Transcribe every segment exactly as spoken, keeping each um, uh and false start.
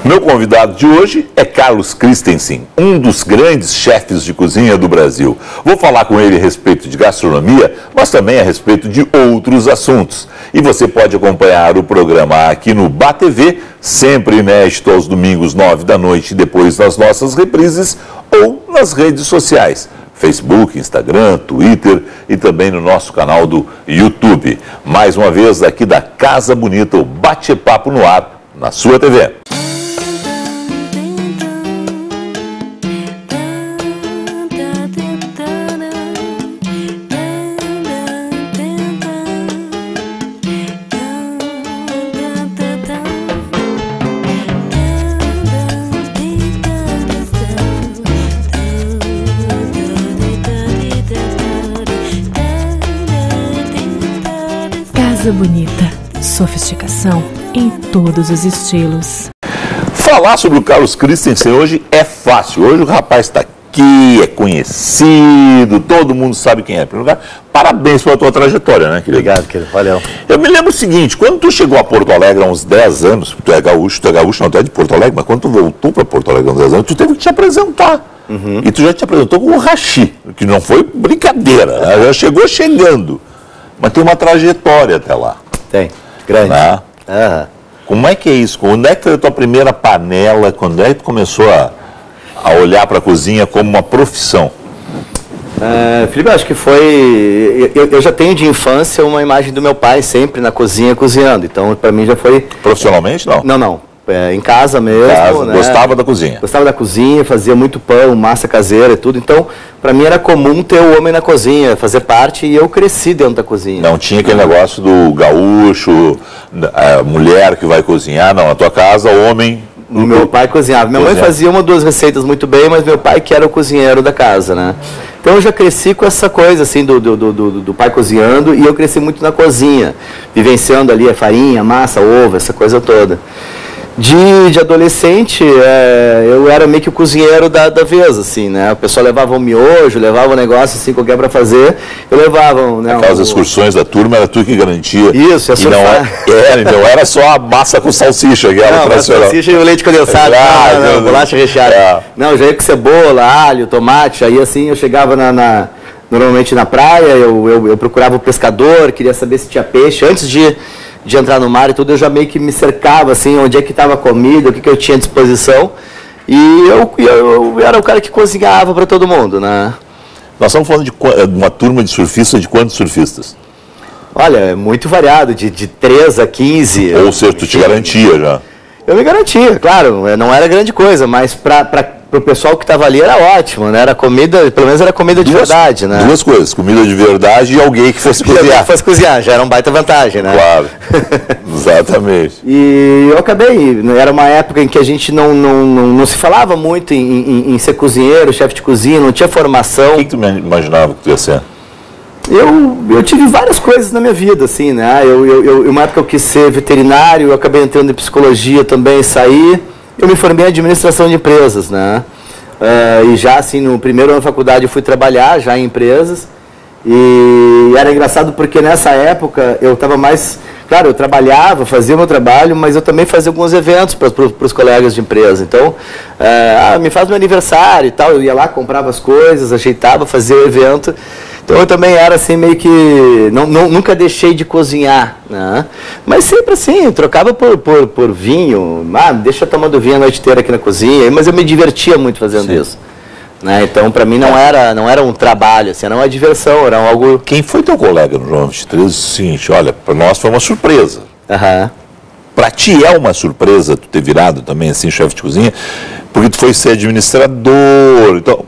Meu convidado de hoje é Carlos Christensen, um dos grandes chefes de cozinha do Brasil. Vou falar com ele a respeito de gastronomia, mas também a respeito de outros assuntos. E você pode acompanhar o programa aqui no B A T V, sempre inédito aos domingos, nove da noite, depois nas nossas reprises ou nas redes sociais. Facebook, Instagram, Twitter e também no nosso canal do YouTube. Mais uma vez aqui da Casa Bonita, o Bate-Papo no Ar, na sua T V. Casa Bonita, sofisticação em todos os estilos. Falar sobre o Carlos Christensen hoje é fácil. Hoje o rapaz está aqui, é conhecido, todo mundo sabe quem é. Parabéns pela tua trajetória, né, querido? Obrigado, querido. Valeu. Eu me lembro o seguinte, quando tu chegou a Porto Alegre há uns dez anos, tu é gaúcho, tu é gaúcho, não, tu é de Porto Alegre, mas quando tu voltou para Porto Alegre há uns dez anos, tu teve que te apresentar. Uhum. E tu já te apresentou com o Rachi, que não foi brincadeira, né? Já chegou chegando. Mas tem uma trajetória até lá. Tem, grande. Né? Uhum. Como é que é isso? Quando é que foi a tua primeira panela? Quando é que tu começou a, a olhar para a cozinha como uma profissão? Uh, Felipe, acho que foi... Eu, eu já tenho de infância uma imagem do meu pai sempre na cozinha cozinhando. Então, para mim já foi... Profissionalmente, não? Não, não. É, em casa mesmo. Casa, né? Gostava da cozinha? Gostava da cozinha, fazia muito pão, massa caseira e tudo. Então, para mim era comum ter o homem na cozinha, fazer parte, e eu cresci dentro da cozinha. Não tinha aquele negócio do gaúcho, a mulher que vai cozinhar, não. Na tua casa, o homem... O meu pai cozinhava. Minha mãe fazia uma ou duas receitas muito bem, mas meu pai que era o cozinheiro da casa, né? Então eu já cresci com essa coisa, assim, do, do, do, do pai cozinhando, e eu cresci muito na cozinha, vivenciando ali a farinha, massa, ovo, essa coisa toda. De, de adolescente, é, eu era meio que o cozinheiro da, da vez, assim, né? O pessoal levava um miojo, levava um negócio assim, qualquer para fazer, eu levava... Né, Aquelas um, excursões da turma, era tu que garantia. Isso, é e não era, não era só a massa com salsicha, que era tradicional. Salsicha e o leite condensado, ah, não, não, não, bolacha recheada. É. Não, eu já ia com cebola, alho, tomate, aí assim eu chegava na... na normalmente na praia, eu, eu, eu procurava o pescador, queria saber se tinha peixe, antes de... de entrar no mar e tudo, eu já meio que me cercava, assim, onde é que estava a comida, o que, que eu tinha à disposição. E eu, eu, eu era o cara que cozinhava para todo mundo, né? Nós estamos falando de uma turma de surfistas, de quantos surfistas? Olha, é muito variado, de, de três a quinze. Ou seja, tu te garantia já? Eu me garantia, claro, não era grande coisa, mas para o pessoal que estava ali era ótimo, né? Era comida, pelo menos era comida de duas, verdade, né? Duas coisas, comida de verdade e alguém que fosse cozinhar. Alguém que fosse cozinhar, já era uma baita vantagem, né? Claro, exatamente. E eu acabei, era uma época em que a gente não, não, não, não se falava muito em, em, em ser cozinheiro, chefe de cozinha, não tinha formação. O que, que tu imaginava que tu ia ser? Eu, eu tive várias coisas na minha vida, assim, né? Eu, eu, eu, uma época eu quis ser veterinário, eu acabei entrando em psicologia também, saí. Eu me formei em administração de empresas, né? Uh, e já, assim, no primeiro ano da faculdade eu fui trabalhar já em empresas. E era engraçado porque nessa época eu estava mais... Claro, eu trabalhava, fazia o meu trabalho, mas eu também fazia alguns eventos para os colegas de empresa. Então, uh, ah, me faz meu aniversário e tal, eu ia lá, comprava as coisas, ajeitava, fazia o evento. Então eu também era assim meio que, não, não, nunca deixei de cozinhar, né? Mas sempre assim, trocava por, por, por vinho, ah, deixa eu tomando vinho a noite inteira aqui na cozinha, mas eu me divertia muito fazendo Sim. isso. Né? Então para mim não era, não era um trabalho, assim, era uma diversão, era algo... Quem foi teu colega no João vinte e três disse o seguinte, olha, para nós foi uma surpresa. Uhum. Para ti é uma surpresa tu ter virado também assim, chefe de cozinha, porque tu foi ser administrador, então...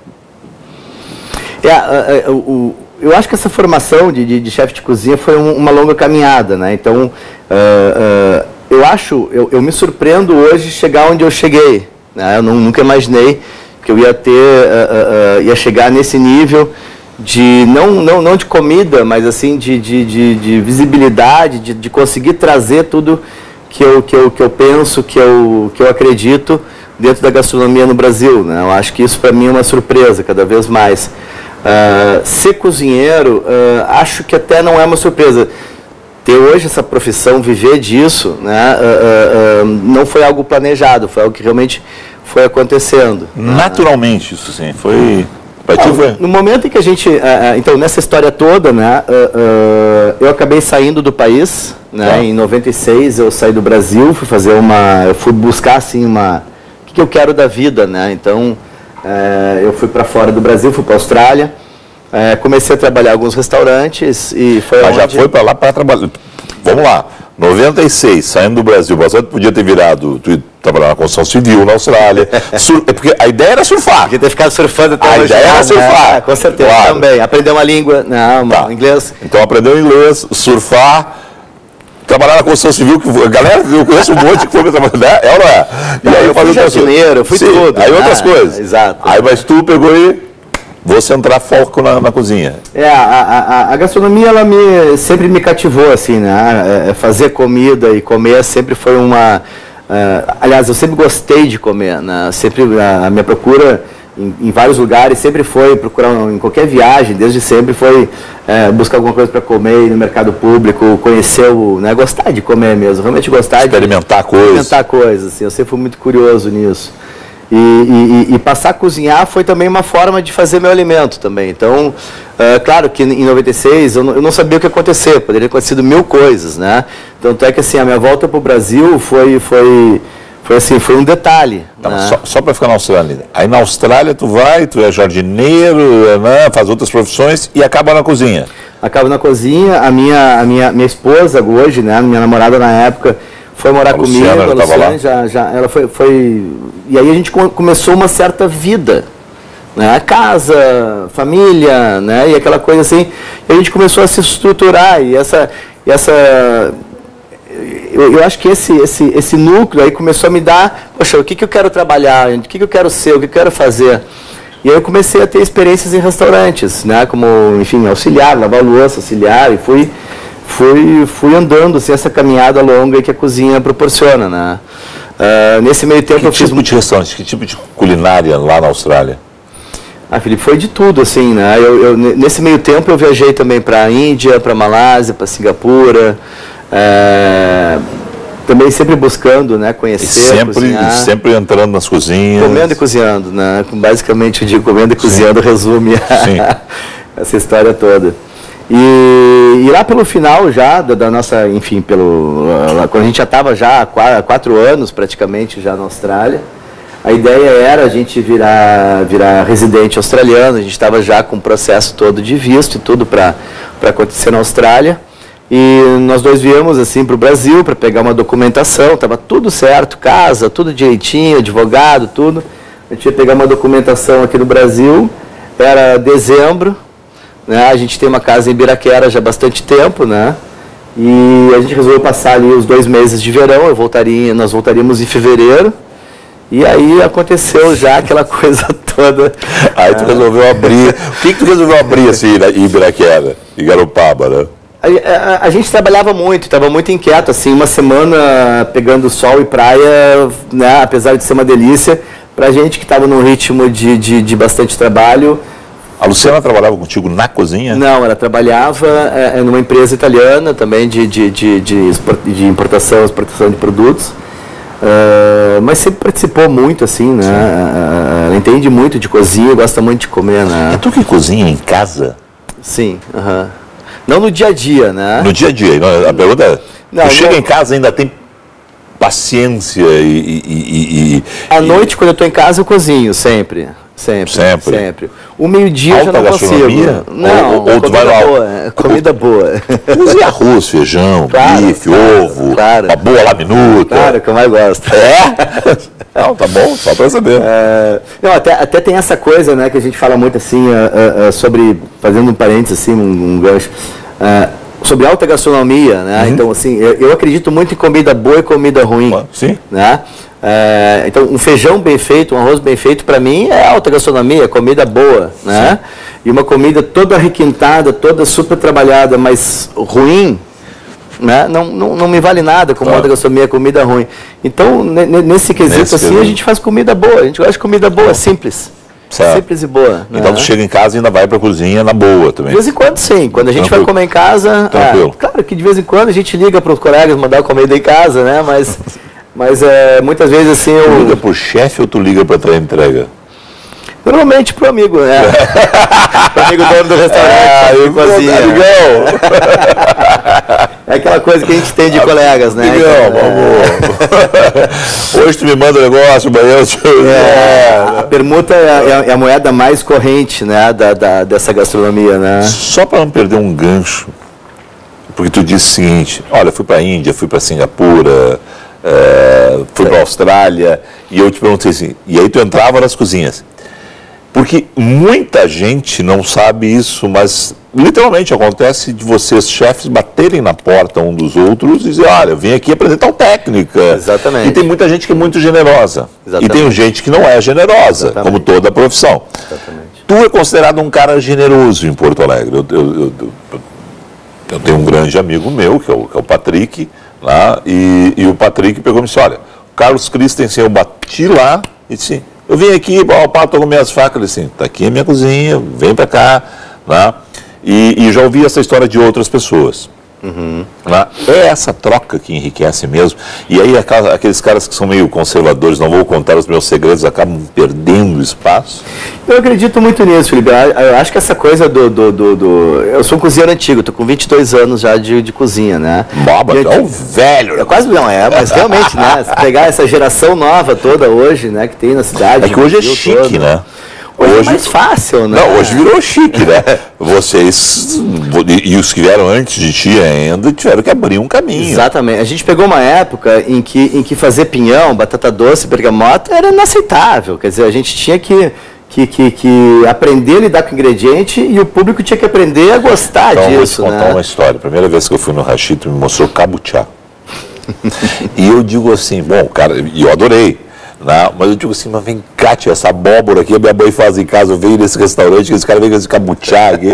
É, o... o Eu acho que essa formação de, de, de chefe de cozinha foi um, uma longa caminhada, né? Então, uh, uh, eu acho, eu, eu me surpreendo hoje chegar onde eu cheguei, né? Eu não, nunca imaginei que eu ia ter, uh, uh, uh, ia chegar nesse nível de, não, não, não de comida, mas assim, de, de, de, de visibilidade, de, de conseguir trazer tudo que eu, que eu, que eu penso, que eu, que eu acredito dentro da gastronomia no Brasil, né? Eu acho que isso para mim é uma surpresa, cada vez mais. Uh, ser cozinheiro, uh, acho que até não é uma surpresa. ter hoje essa profissão, viver disso, né, uh, uh, uh, não foi algo planejado, foi algo que realmente foi acontecendo. Naturalmente, isso sim, foi... Não, foi... No momento em que a gente, uh, uh, então nessa história toda, né, uh, uh, eu acabei saindo do país, né, ah. em noventa e seis eu saí do Brasil, fui fazer uma, eu fui buscar assim uma, o que, que eu quero da vida, né, então uh, eu fui para fora do Brasil, fui para a Austrália, uh, comecei a trabalhar em alguns restaurantes e foi Mas onde... já foi para lá para trabalhar, vamos lá, noventa e seis, saindo do Brasil, você podia ter virado, tu trabalhar na construção civil na Austrália, sur, é porque a ideia era surfar. Podia ter ficado surfando até a hoje. A ideia era surfar. Né? Com certeza, claro. Também. Aprender uma língua, não, tá. inglês. Então aprendeu inglês, surfar, trabalhar na construção civil, que a galera, eu conheço um monte que foi para trabalhar, é ou não é? E não, aí eu fui jardineiro, fui Sim, tudo. Aí outras ah, coisas. Exato. Aí mas tu pegou e vou centrar foco na, na cozinha. É, a, a, a gastronomia, ela me, sempre me cativou, assim, né? Fazer comida e comer sempre foi uma... Uh, aliás, eu sempre gostei de comer, né? Sempre, a, a minha procura em, em vários lugares sempre foi procurar, em qualquer viagem, desde sempre foi uh, buscar alguma coisa para comer, ir no mercado público, conhecer o... Né? Gostar de comer mesmo, realmente gostar experimentar de... coisas. Experimentar coisas, assim, eu sempre fui muito curioso nisso. E, e, e passar a cozinhar foi também uma forma de fazer meu alimento também. Então, uh, claro que em noventa e seis eu não, eu não sabia o que ia acontecer, poderia ter acontecido mil coisas, né? Tanto é que assim, a minha volta para o Brasil foi, foi, foi, assim, foi um detalhe. Tá, né? Só, só para ficar na Austrália. Aí na Austrália tu vai, tu é jardineiro, né, faz outras profissões e acaba na cozinha. Acaba na cozinha, a minha, a minha, minha esposa hoje, né, minha namorada na época, foi morar a comigo, Luciana, a Luciana já, já, ela foi, foi... E aí a gente começou uma certa vida, né? Casa, família, né? E aquela coisa assim, e a gente começou a se estruturar, e essa... E essa eu, eu acho que esse, esse, esse núcleo aí começou a me dar, poxa, o que, que eu quero trabalhar, o que, que eu quero ser, o que eu quero fazer. E aí eu comecei a ter experiências em restaurantes, né? Como, enfim, auxiliar, lavar louça, auxiliar, e fui... Fui, fui andando assim, essa caminhada longa que a cozinha proporciona, né? Uh, nesse meio tempo que eu tipo fiz... Que tipo de restaurante, que tipo de culinária lá na Austrália? Ah, Felipe, foi de tudo, assim, né? Eu, eu, nesse meio tempo eu viajei também para a Índia, para a Malásia, para Singapura, é, também sempre buscando, né, conhecer, e sempre, cozinhar. sempre entrando nas cozinhas. Comendo e cozinhando, né? Basicamente eu digo comendo e cozinhando resume essa história toda. E, e lá pelo final já da, da nossa, enfim, pelo, lá, quando a gente já estava já há quatro, quatro anos praticamente já na Austrália, a ideia era a gente virar, virar residente australiano, a gente estava já com o processo todo de visto e tudo para acontecer na Austrália. E nós dois viemos assim para o Brasil para pegar uma documentação, estava tudo certo, casa, tudo direitinho, advogado, tudo. A gente ia pegar uma documentação aqui no Brasil, era dezembro. Né? A gente tem uma casa em Ibiraquera já há bastante tempo, né? E a gente resolveu passar ali os dois meses de verão, eu voltaria, nós voltaríamos em fevereiro, e aí aconteceu já aquela coisa toda. Aí tu resolveu abrir, o que, que tu resolveu abrir assim em Ibiraquera, em Garopaba, né? A, a, a gente trabalhava muito, estava muito inquieto, assim, uma semana pegando sol e praia, né? Apesar de ser uma delícia, pra gente que estava num ritmo de, de, de bastante trabalho. A Luciana trabalhava contigo na cozinha? Não, ela trabalhava é, numa empresa italiana também de, de, de, de, de importação e exportação de produtos, uh, mas sempre participou muito, assim, né? Uh, ela entende muito de cozinha, gosta muito de comer, né? É tu que cozinha em casa? Sim, uh-huh. Não no dia a dia, né? No dia a dia, a pergunta é, não, tu chega não... em casa e ainda tem paciência e... e, e, e à noite, quando eu estou em casa, eu cozinho, sempre. Sempre, sempre. sempre. O meio-dia já não consigo. Não, ou, ou comida vai boa. Lá, comida boa. Cozinha arroz, feijão, claro, bife, claro, ovo, claro. uma boa laminuta. Claro, que eu mais gosto. É? Não, tá bom, só para saber. É, não, até, até tem essa coisa, né, que a gente fala muito assim, uh, uh, sobre, fazendo um parênteses assim, um, um gancho, uh, sobre alta gastronomia, né? Uhum. Então, assim, eu, eu acredito muito em comida boa e comida ruim. Sim. Né? É, então, um feijão bem feito, um arroz bem feito, para mim é alta gastronomia, é comida boa, né? E uma comida toda requintada, toda super trabalhada, mas ruim, né? Não, não, não me vale nada como claro. Alta gastronomia, comida ruim. Então, nesse quesito, nesse assim, quesito. A gente faz comida boa, a gente gosta de comida boa, simples. Certo. Simples e boa. Então né? tu chega em casa e ainda vai pra cozinha na boa também. De vez em quando sim, quando a gente Tranquilo. vai comer em casa, Tranquilo. é, claro que de vez em quando a gente liga para os colegas mandar comida em casa, né? Mas, mas é, muitas vezes assim Tu eu... liga pro chefe ou tu liga pra tua entrega? Normalmente pro amigo, né? Pro amigo dono do restaurante, Ah, amigo eu cozinha. amigão. É aquela coisa que a gente tem de colegas, né? Amigão, Então, amor. Hoje tu me manda um negócio, amanhã eu te... é, a permuta é, é a moeda mais corrente, né, da, da, dessa gastronomia, né? Só para não perder um gancho, porque tu disse o seguinte, olha, fui para a Índia, fui para Singapura, é, fui para a Austrália, e eu te perguntei assim, e aí tu entrava nas cozinhas. Porque muita gente não sabe isso, mas literalmente acontece de vocês, chefes, baterem na porta um dos outros e dizer, olha, eu vim aqui apresentar uma técnica. Exatamente. E tem muita gente que é muito generosa. Exatamente. E tem gente que não é generosa, Exatamente. como toda a profissão. Exatamente. Tu é considerado um cara generoso em Porto Alegre. Eu, eu, eu, eu, eu tenho um grande amigo meu, que é o, que é o Patrick, lá, e, e o Patrick pegou e me disse, olha, o Carlos Christensen, eu bati lá e disse, eu vim aqui, o Pato, tô com minhas facas, ele assim, tá aqui a minha cozinha, vem pra cá, né? E, e já ouvi essa história de outras pessoas. Uhum. Né? É essa troca que enriquece mesmo. E aí aqueles caras que são meio conservadores, não vou contar os meus segredos, acabam perdendo espaço. Eu acredito muito nisso, Felipe. Eu acho que essa coisa do... do, do, do... Eu sou um cozinheiro antigo, estou com vinte e dois anos já de, de cozinha, né? Boba, tu é um velho. É quase não é, mas realmente, né? Se pegar essa geração nova toda hoje, né, que tem na cidade... É que hoje é chique, todo, né? Hoje, hoje é mais fácil, né? Não, hoje virou chique, né? Vocês, e os que vieram antes de ti ainda, tiveram que abrir um caminho. Exatamente. A gente pegou uma época em que, em que fazer pinhão, batata doce, bergamota era inaceitável. Quer dizer, a gente tinha que, que, que, que aprender a lidar com o ingrediente e o público tinha que aprender a gostar então, disso. Vou te contar né? uma história. A primeira vez que eu fui no Hashi, tu me mostrou kabuchá. E eu digo assim, bom, cara, e eu adorei. Não, mas eu digo assim, mas vem cá, tia, essa abóbora aqui, a minha mãe faz em casa, eu venho nesse restaurante, esse cara vem com esse cabuchá aqui.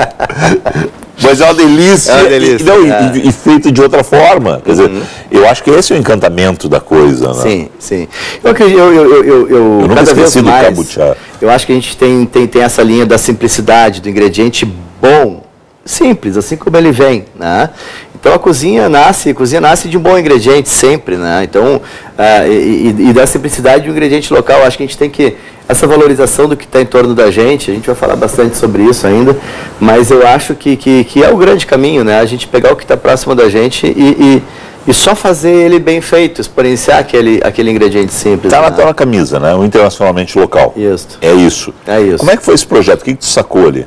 Mas é uma delícia. É uma delícia. E, não, é. e, e feito de outra forma. Quer dizer, uhum. eu acho que esse é o encantamento da coisa, né? Sim, sim. Eu acredito, eu, eu, eu, eu, eu nunca cada esqueci vez mais, do kabuchá. Eu acho que a gente tem, tem, tem essa linha da simplicidade, do ingrediente bom, simples, assim como ele vem, né? Então a cozinha nasce, a cozinha nasce de um bom ingrediente sempre, né? Então, uh, e, e da simplicidade do ingrediente local, acho que a gente tem que, essa valorização do que está em torno da gente, a gente vai falar bastante sobre isso ainda, mas eu acho que, que, que é o grande caminho, né? A gente pegar o que está próximo da gente e, e, e só fazer ele bem feito, exponenciar aquele, aquele ingrediente simples. Está né? na tua caminho, né? O internacionalmente local. Isso. É isso. É isso. Como é que foi esse projeto? O que, que tu sacou ali?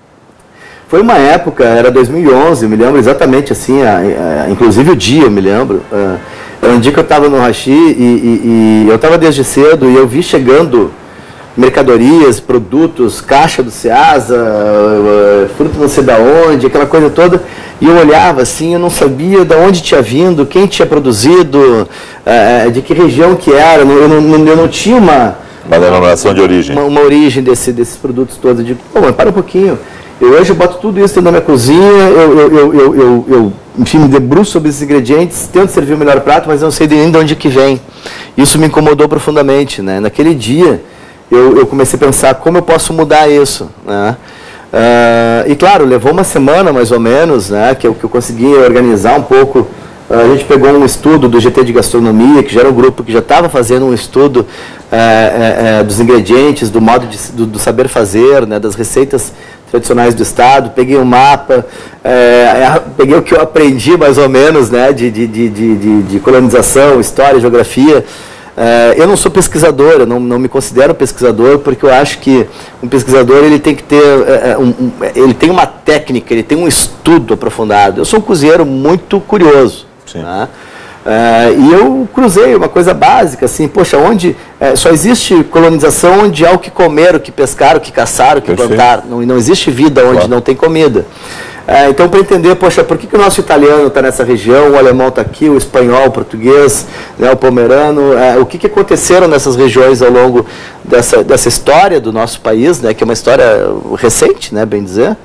Foi uma época, era dois mil e onze, eu me lembro exatamente assim, a, a, inclusive o dia eu me lembro. Uh, era um dia que eu estava no Hashi e, e, e eu estava desde cedo e eu vi chegando mercadorias, produtos, caixa do Ceasa, uh, fruto não sei da onde, aquela coisa toda. E eu olhava assim, eu não sabia de onde tinha vindo, quem tinha produzido, uh, de que região que era, eu não, não, eu não tinha uma... Uma denominação de origem. Uma, uma origem desse, desses produtos todos. Eu digo, pô, mas para um pouquinho. Eu hoje eu boto tudo isso dentro da minha cozinha, eu, eu, eu, eu, eu, eu enfim, me debruço sobre esses ingredientes, tento servir o melhor prato, mas não sei nem de onde que vem. Isso me incomodou profundamente, né? Naquele dia, eu, eu comecei a pensar como eu posso mudar isso, né? Uh, e claro, levou uma semana mais ou menos, né, que eu, que eu consegui organizar um pouco. Uh, a gente pegou um estudo do G T de Gastronomia, que já era um grupo que já estava fazendo um estudo uh, uh, uh, dos ingredientes, do modo de, do, do saber fazer, né, das receitas tradicionais do estado, peguei um mapa, é, peguei o que eu aprendi mais ou menos, né, de, de, de, de, de colonização, história, geografia. É, eu não sou pesquisador, eu não, não me considero pesquisador, porque eu acho que um pesquisador ele tem que ter, é, um, um, ele tem uma técnica, ele tem um estudo aprofundado. Eu sou um cozinheiro muito curioso. Sim. Né? É, e eu cruzei uma coisa básica, assim, poxa, onde é, só existe colonização onde há o que comer, o que pescar, o que caçar, o que Perfeito. plantar. Não, não existe vida onde claro. não tem comida. É, então, para entender, poxa, por que, que o nosso italiano está nessa região, o alemão está aqui, o espanhol, o português, né, o pomerano, é, o que, que aconteceram nessas regiões ao longo dessa, dessa história do nosso país, né, que é uma história recente, né, bem dizer.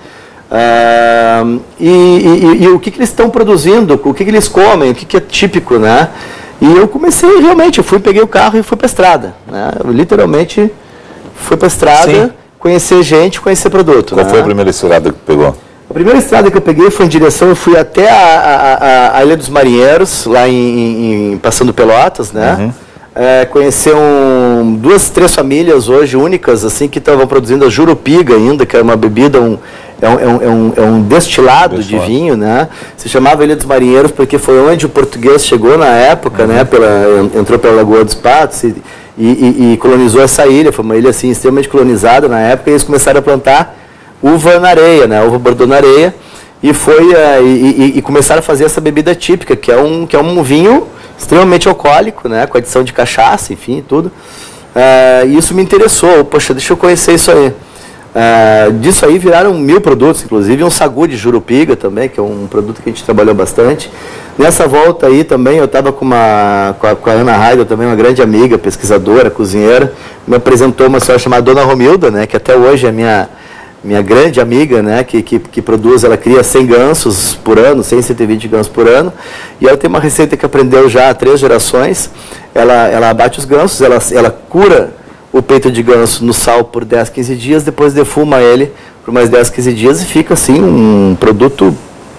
Uh, e, e, e o que, que eles estão produzindo, o que, que eles comem, o que, que é típico, né? E eu comecei realmente, eu fui, peguei o carro e fui para a estrada, né? Eu literalmente fui para a estrada, conhecer gente, conhecer produto. Qual né? foi a primeira estrada que pegou? A primeira estrada que eu peguei foi em direção, eu fui até a, a, a Ilha dos Marinheiros, lá em, em passando Pelotas, né? Uhum. É, conhecer um, duas, três famílias hoje únicas, assim, que estavam produzindo a Jurupiga ainda, que é uma bebida, um, é, um, é, um, é um destilado, destilado de vinho, né? Se chamava Ilha dos Marinheiros porque foi onde o português chegou na época, uhum. né? Pela, entrou pela Lagoa dos Patos e, e, e, e colonizou essa ilha. Foi uma ilha, assim, extremamente colonizada na época, e eles começaram a plantar uva na areia, né? Uva Bordeaux na areia, e foi uh, e, e, e começaram a fazer essa bebida típica, que é um que é um vinho extremamente alcoólico, né? Com adição de cachaça, enfim, tudo. Uh, e isso me interessou. Poxa, deixa eu conhecer isso aí. Uh, disso aí viraram mil produtos, inclusive um sagu de Jurupiga também, que é um produto que a gente trabalhou bastante. Nessa volta aí também eu estava com, uma, com, a, com a Ana Heidel, também uma grande amiga, pesquisadora, cozinheira, me apresentou uma senhora chamada Dona Romilda, né? Que até hoje é minha minha grande amiga, né, que, que, que produz, ela cria cem gansos por ano, cem, cento e vinte gansos por ano, e ela tem uma receita que aprendeu já há três gerações. Ela, ela abate os gansos, ela, ela cura o peito de ganso no sal por dez, quinze dias, depois defuma ele por mais dez, quinze dias e fica assim um produto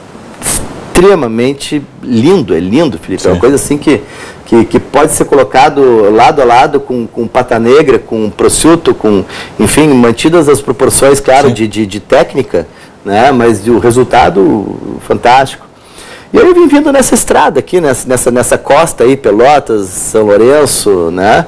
extremamente lindo, é lindo, Felipe, Sim. é uma coisa assim que Que, que pode ser colocado lado a lado com, com pata negra, com prosciutto, com, enfim, mantidas as proporções, claro, de, de, de técnica, né, mas o resultado fantástico. E aí eu vim vindo nessa estrada aqui, nessa, nessa, nessa costa aí, Pelotas, São Lourenço, né,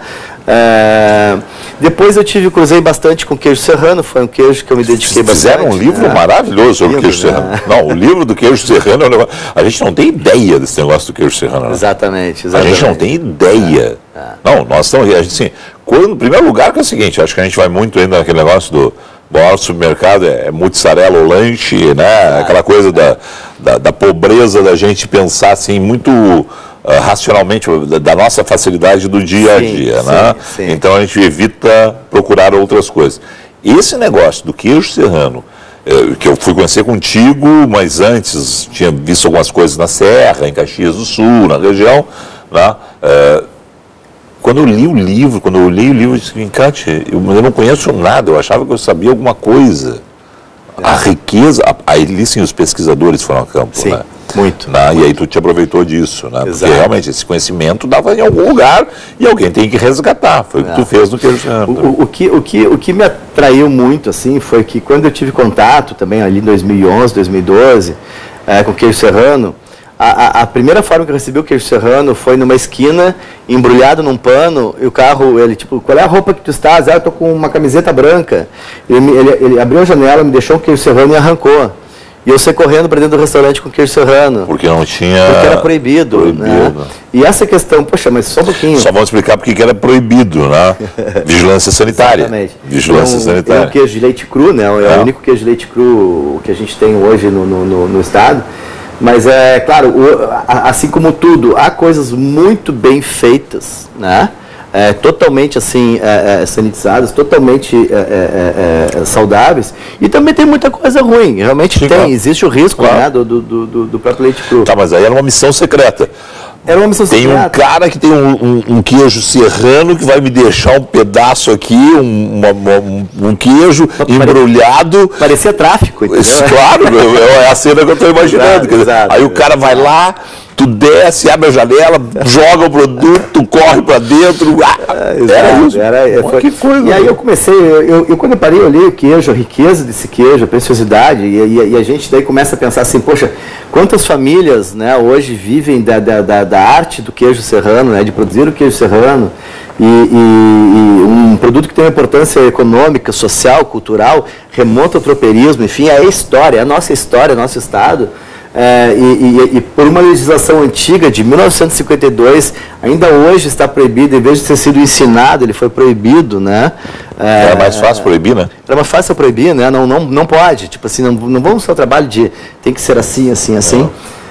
é, depois eu tive, cruzei bastante com queijo serrano, foi um queijo que eu me dediquei bastante. Fizeram um livro né? maravilhoso sobre o queijo serrano. Né? Não, o livro do queijo serrano é um negócio... A gente não tem ideia desse negócio do queijo serrano. Né? Exatamente, exatamente. A gente não tem ideia. É, é. Não, nós estamos... A gente, assim, quando, em primeiro lugar, que é o seguinte, acho que a gente vai muito ainda naquele negócio do... Bom, no supermercado é, é mussarela ou lanche, né? É. Aquela coisa da, da, da pobreza da gente pensar assim, muito... Uh, racionalmente, da, da nossa facilidade do dia a dia, sim, né? Sim. Então a gente evita procurar outras coisas. Esse negócio do queijo serrano, eh, que eu fui conhecer contigo, mas antes tinha visto algumas coisas na Serra, em Caxias do Sul, na região, né? Eh, quando eu li o livro, quando eu li o livro, eu disse, Encate, eu, eu não conheço nada, eu achava que eu sabia alguma coisa. É. A riqueza, aí sim os pesquisadores foram a campo, sim. né? Muito, né? muito. E aí tu te aproveitou disso, né? Porque realmente esse conhecimento dava em algum lugar e alguém tem que resgatar. Foi o que é. tu fez no queijo serrano. O, o, que, o, que, o que me atraiu muito assim foi que quando eu tive contato também ali em dois mil e onze, dois mil e doze é, com o queijo serrano, a, a, a primeira forma que eu recebi o queijo serrano foi numa esquina, embrulhado num pano, e o carro, ele tipo, qual é a roupa que tu estás? Ah, eu tô com uma camiseta branca. Ele, ele, ele abriu a janela, me deixou um queijo serrano e arrancou. E eu saí correndo para dentro do restaurante com queijo serrano. Porque não tinha... Porque era proibido, proibido. Né? E essa questão, poxa, mas só um pouquinho. Só vamos explicar porque que era proibido, né? Vigilância sanitária. Exatamente. Vigilância então, sanitária. É o queijo de leite cru, né? É, é o único queijo de leite cru que a gente tem hoje no, no, no, no estado. Mas é claro, o, assim como tudo, há coisas muito bem feitas, né? É, totalmente assim é, é, sanitizadas, totalmente é, é, é, saudáveis, e também tem muita coisa ruim, realmente Sim, tem, claro. Existe o risco claro. né, do, do, do, do próprio leite cru. Tá, mas aí era uma missão secreta. Era uma missão tem secreta. Tem um cara que tem um, um, um queijo serrano que vai me deixar um pedaço aqui, um, uma, um, um queijo Pare... embrulhado. Parecia tráfico, entendeu? Isso, claro, é a cena que eu estou imaginando. Exato, quer dizer, exato, aí exato. o cara vai lá, tu desce, abre a janela, joga o produto, corre para dentro. Ah, era isso. Era, foi, que coisa. E aí eu comecei, eu, eu, eu quando eu parei, eu olhei o queijo, a riqueza desse queijo, a preciosidade, e, e, e a gente daí começa a pensar assim, poxa, quantas famílias, né, hoje vivem da, da, da, da arte do queijo serrano, né, de produzir o queijo serrano, e, e, e um produto que tem uma importância econômica, social, cultural, remonta ao tropeirismo, enfim, é a história, é a nossa história, é o nosso estado. É, e, e, e por uma legislação antiga de mil novecentos e cinquenta e dois, ainda hoje está proibido, em vez de ter sido ensinado, ele foi proibido, né? É, era mais fácil proibir, né? Era mais fácil proibir, né? Não, não, não pode, tipo assim, não, não vamos ter o trabalho de tem que ser assim, assim, assim.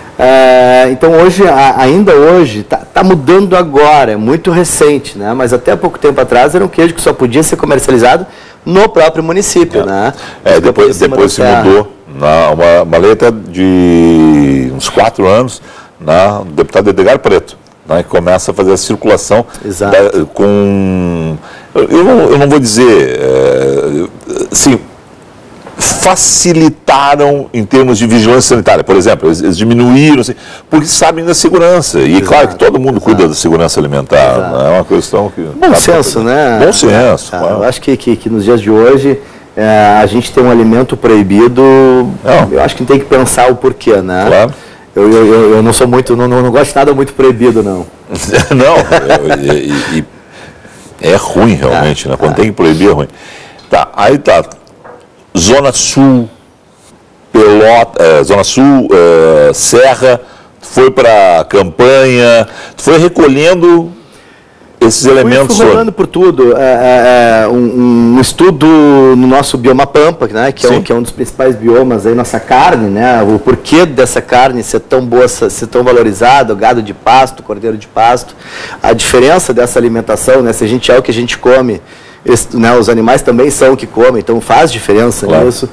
É, então hoje, a, ainda hoje, está tá mudando agora, é muito recente, né? Mas até pouco tempo atrás era um queijo que só podia ser comercializado no próprio município, é. né? É, depois, depois se mudou. Na, uma, uma lei até de uns quatro anos, na, o deputado Edgar Preto, né, que começa a fazer a circulação da, com... Eu não, eu não vou dizer... É, assim, facilitaram em termos de vigilância sanitária. Por exemplo, eles, eles diminuíram, assim, porque sabem da segurança. E exato, claro que todo mundo exato. cuida da segurança alimentar. Né? É uma questão que... Bom senso, né? Bom senso. É, é, eu acho que, que, que nos dias de hoje, é, a gente tem um alimento proibido, não. eu acho que tem que pensar o porquê, né? Claro. Eu, eu, eu, eu não sou muito, não, não, não gosto de nada muito proibido, não. Não, eu, e, e, é ruim realmente, é, né? Quando é. tem que proibir é ruim. Tá, aí tá... Zona Sul, Pelota, é, Zona Sul, é, Serra, foi para a campanha, foi recolhendo esses elementos. Fui rolando por tudo. É, é, um, um estudo no nosso bioma Pampa, né, que, é um, que é um dos principais biomas aí, nossa carne, né, o porquê dessa carne ser tão boa, ser tão valorizada, o gado de pasto, cordeiro de pasto, a diferença dessa alimentação, né, se a gente é o que a gente come, esse, né, os animais também são o que comem, então faz diferença claro. nisso.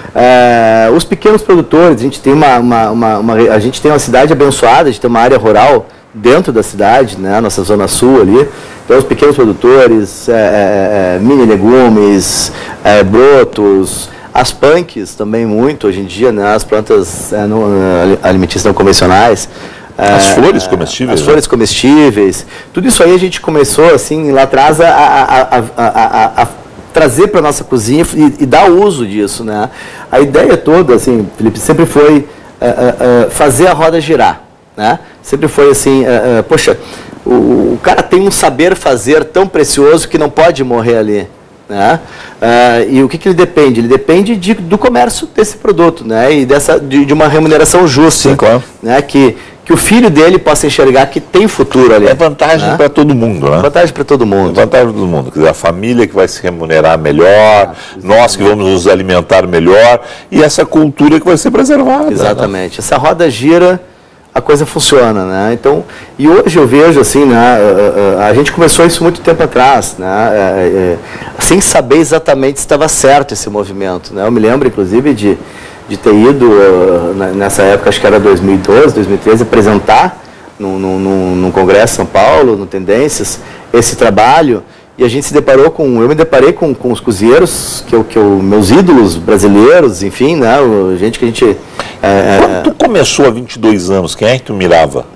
É, os pequenos produtores, a gente tem uma, uma, uma, uma, a gente tem uma cidade abençoada, a gente tem uma área rural dentro da cidade, né, nossa zona sul ali, então os pequenos produtores, é, é, mini legumes, é, brotos, as punks também muito hoje em dia, né, as plantas é, no, alimentícias não convencionais. As é, flores comestíveis. As né? flores comestíveis. Tudo isso aí a gente começou, assim, lá atrás, a, a, a, a, a trazer para a nossa cozinha e, e dar uso disso, né? A ideia toda, assim, Felipe, sempre foi uh, uh, uh, fazer a roda girar, né? Sempre foi assim, uh, uh, poxa, o, o cara tem um saber fazer tão precioso que não pode morrer ali. Né? Uh, e o que, que ele depende? Ele depende de, do comércio desse produto, né? E dessa, de, de uma remuneração justa. Sim, claro. Né? Que, que o filho dele possa enxergar que tem futuro ali. É vantagem né? para todo mundo, né? Vantagem para todo mundo. É vantagem para todo mundo. Quer dizer, a família que vai se remunerar melhor, ah, nós que vamos nos alimentar melhor e essa cultura que vai ser preservada. Exatamente. Né? Essa roda gira, a coisa funciona, né? Então, e hoje eu vejo assim, né? A, a, a gente começou isso muito tempo atrás, né? É, é, sem saber exatamente se estava certo esse movimento, né? Eu me lembro, inclusive, de, de ter ido uh, nessa época, acho que era dois mil e doze, dois mil e treze, apresentar num, num, num congresso em São Paulo, no Tendências, esse trabalho. E a gente se deparou com, eu me deparei com, com os cozinheiros, que eu, que eu, meus ídolos brasileiros, enfim, né, gente que a gente... É, Quando tu começou há vinte e dois anos, quem é que tu mirava?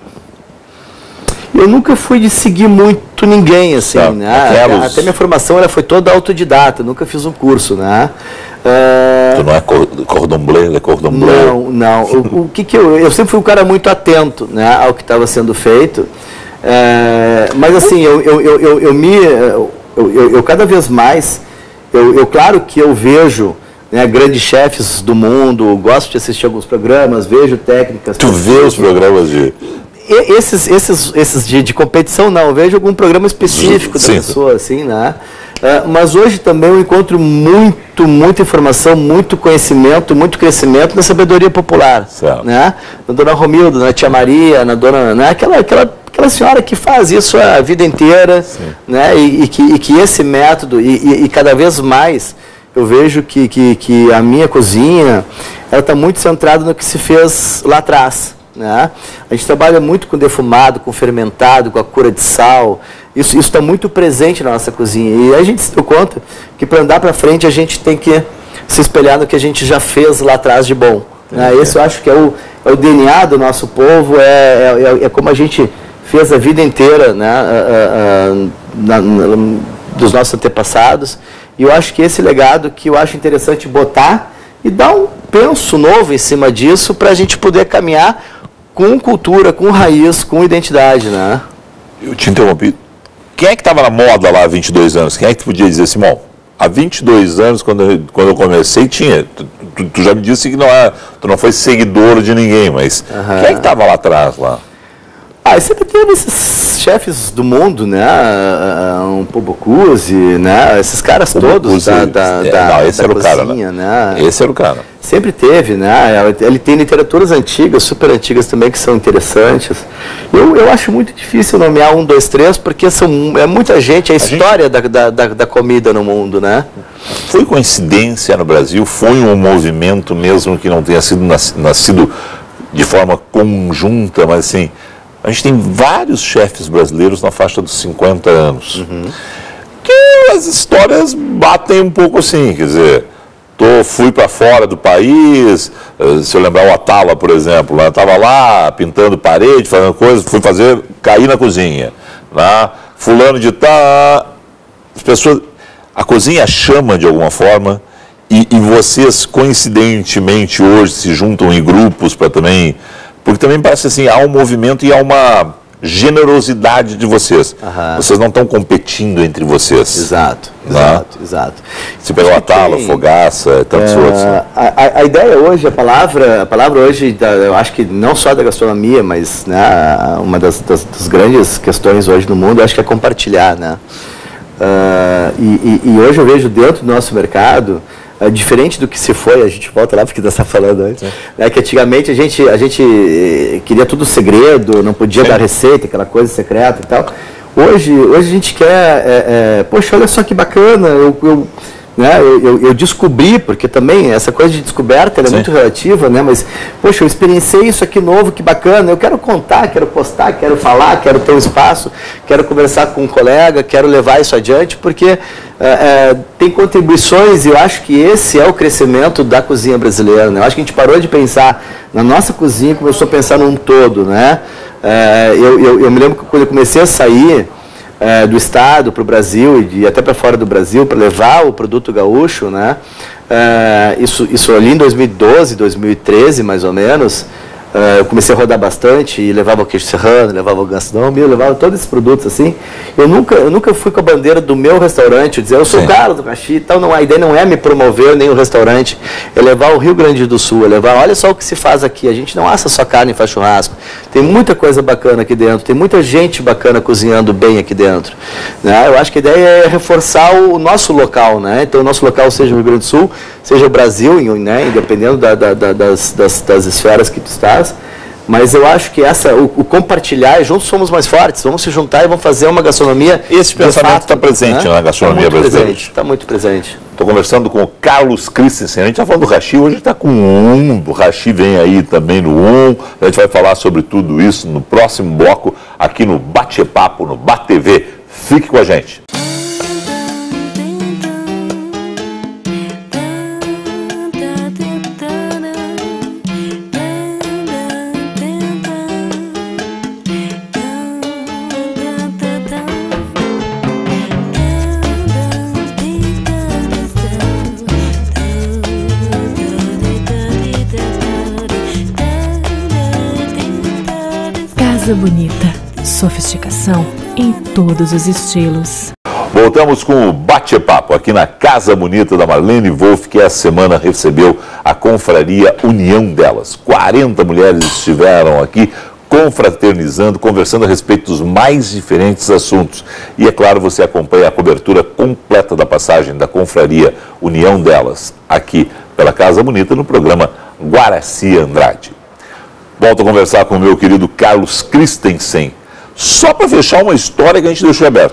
Eu nunca fui de seguir muito ninguém, assim, tá, né, aquelas... até minha formação ela foi toda autodidata, nunca fiz um curso, né. Uh... Tu não é cordon bleu, é cordon bleu? Não, não, o, o que que eu, eu sempre fui um cara muito atento, né, ao que estava sendo feito. É, mas assim, eu, eu, eu, eu, eu me eu, eu, eu cada vez mais eu, eu claro que eu vejo, né, grandes chefes do mundo, gosto de assistir alguns programas, vejo técnicas. Tu vê os programas de... Esses, esses, esses de, de competição não, eu vejo algum programa específico da pessoa, assim, né? É, mas hoje também eu encontro muito, muita informação, muito conhecimento, muito crescimento na sabedoria popular, certo. Né? Na Dona Romilda, na Tia Maria, na Dona, né? aquela, aquela, aquela senhora que faz isso a vida inteira, né? E, e, que, e que esse método, e, e, e cada vez mais eu vejo que, que, que a minha cozinha ela está muito centrada no que se fez lá atrás. Né? A gente trabalha muito com defumado, com fermentado, com a cura de sal. Isso está muito presente na nossa cozinha. E a gente se deu conta que para andar para frente a gente tem que se espelhar no que a gente já fez lá atrás de bom. Né? Esse eu acho que é o, é o D N A do nosso povo, é, é, é como a gente fez a vida inteira, né? a, a, a, na, na, dos nossos antepassados. E eu acho que esse legado que eu acho interessante botar e dar um penso novo em cima disso para a gente poder caminhar com cultura, com raiz, com identidade, né? Eu te interrompi. Quem é que estava na moda lá há vinte e dois anos? Quem é que tu podia dizer, Simão? Há vinte e dois anos, quando eu, quando eu comecei, tinha. Tu, tu, tu já me disse que não é, tu não foi seguidor de ninguém, mas uhum. Quem é que estava lá atrás, lá? Ah, sempre teve esses chefes do mundo, né? Um Pobocuse, né? Esses caras todos da, da, é, da, não, esse da era cozinha, o cara, né? né? Esse era o cara. Sempre teve, né? Ele tem literaturas antigas, super antigas também, que são interessantes. Eu, eu acho muito difícil nomear um, dois, três, porque são, é muita gente, é a, a história gente... da, da, da comida no mundo, né? Foi coincidência no Brasil? Foi um movimento mesmo que não tenha sido nascido de forma conjunta, mas assim... A gente tem vários chefes brasileiros na faixa dos cinquenta anos. Uhum. Que as histórias batem um pouco assim, quer dizer, Tô, fui para fora do país, se eu lembrar o Atala, por exemplo, né? Estava lá pintando parede, fazendo coisas, fui fazer, cair na cozinha. Né? Fulano de tá, as pessoas, a cozinha chama de alguma forma e, e vocês, coincidentemente, hoje se juntam em grupos para também, porque também parece assim, há um movimento e há uma generosidade de vocês. Aham. Vocês não estão competindo entre vocês. Exato, né? exato, exato. Você pegou a Tala, Fogaça, tantos é, outros. Né? A, a ideia hoje, a palavra, a palavra hoje, eu acho que não só da gastronomia, mas né, uma das, das, das grandes questões hoje no mundo, eu acho que é compartilhar, né? Uh, e, e, e hoje eu vejo dentro do nosso mercado, Uh, diferente do que se foi, a gente volta lá porque você está falando antes, né, que antigamente a gente, a gente queria tudo segredo, não podia Sim. dar receita, aquela coisa secreta e tal. Hoje, hoje a gente quer, é, é, poxa, olha só que bacana, eu, eu, né, eu, eu, eu descobri, porque também essa coisa de descoberta ela é muito relativa, né, mas, poxa, eu experienciei isso aqui novo, que bacana, eu quero contar, quero postar, quero falar, quero ter um espaço, quero conversar com um colega, quero levar isso adiante, porque É, é, tem contribuições e eu acho que esse é o crescimento da cozinha brasileira, né? Eu acho que a gente parou de pensar na nossa cozinha e começou a pensar num todo, né? É, eu, eu, eu me lembro que quando eu comecei a sair é, do estado para o Brasil e de, até para fora do Brasil para levar o produto gaúcho, né? É, isso, isso ali em dois mil e doze, dois mil e treze mais ou menos. Uh, eu comecei a rodar bastante e levava o queijo serrano, levava o ganso dom, eu levava todos esses produtos assim. Eu nunca, eu nunca fui com a bandeira do meu restaurante, dizer eu sou o cara do Caxi e tal. Não, a ideia não é me promover nem o restaurante, é levar o Rio Grande do Sul, é levar, olha só o que se faz aqui. A gente não assa só carne e faz churrasco. Tem muita coisa bacana aqui dentro, tem muita gente bacana cozinhando bem aqui dentro. Né? Eu acho que a ideia é reforçar o nosso local, né? Então o nosso local seja o Rio Grande do Sul, seja o Brasil, né? Independendo da, da, da, das, das, das esferas que tu estás. Mas eu acho que essa, o, o compartilhar, juntos somos mais fortes, vamos se juntar e vamos fazer uma gastronomia. Esse pensamento está presente, né? Na gastronomia tá brasileira. Está muito presente. Estou conversando com o Carlos Christensen. A gente está falando do hashi, hoje está com um, o hashi vem aí também no um. A gente vai falar sobre tudo isso no próximo bloco, aqui no Bate-Papo, no B A T V. Fique com a gente. Casa Bonita, sofisticação em todos os estilos. Voltamos com o Bate-Papo aqui na Casa Bonita da Marlene Wolff, que essa semana recebeu a confraria União Delas. quarenta mulheres estiveram aqui confraternizando, conversando a respeito dos mais diferentes assuntos. E é claro, você acompanha a cobertura completa da passagem da confraria União Delas aqui pela Casa Bonita no programa Guaraci Andrade. Volto a conversar com o meu querido Carlos Christensen, só para fechar uma história que a gente deixou aberta.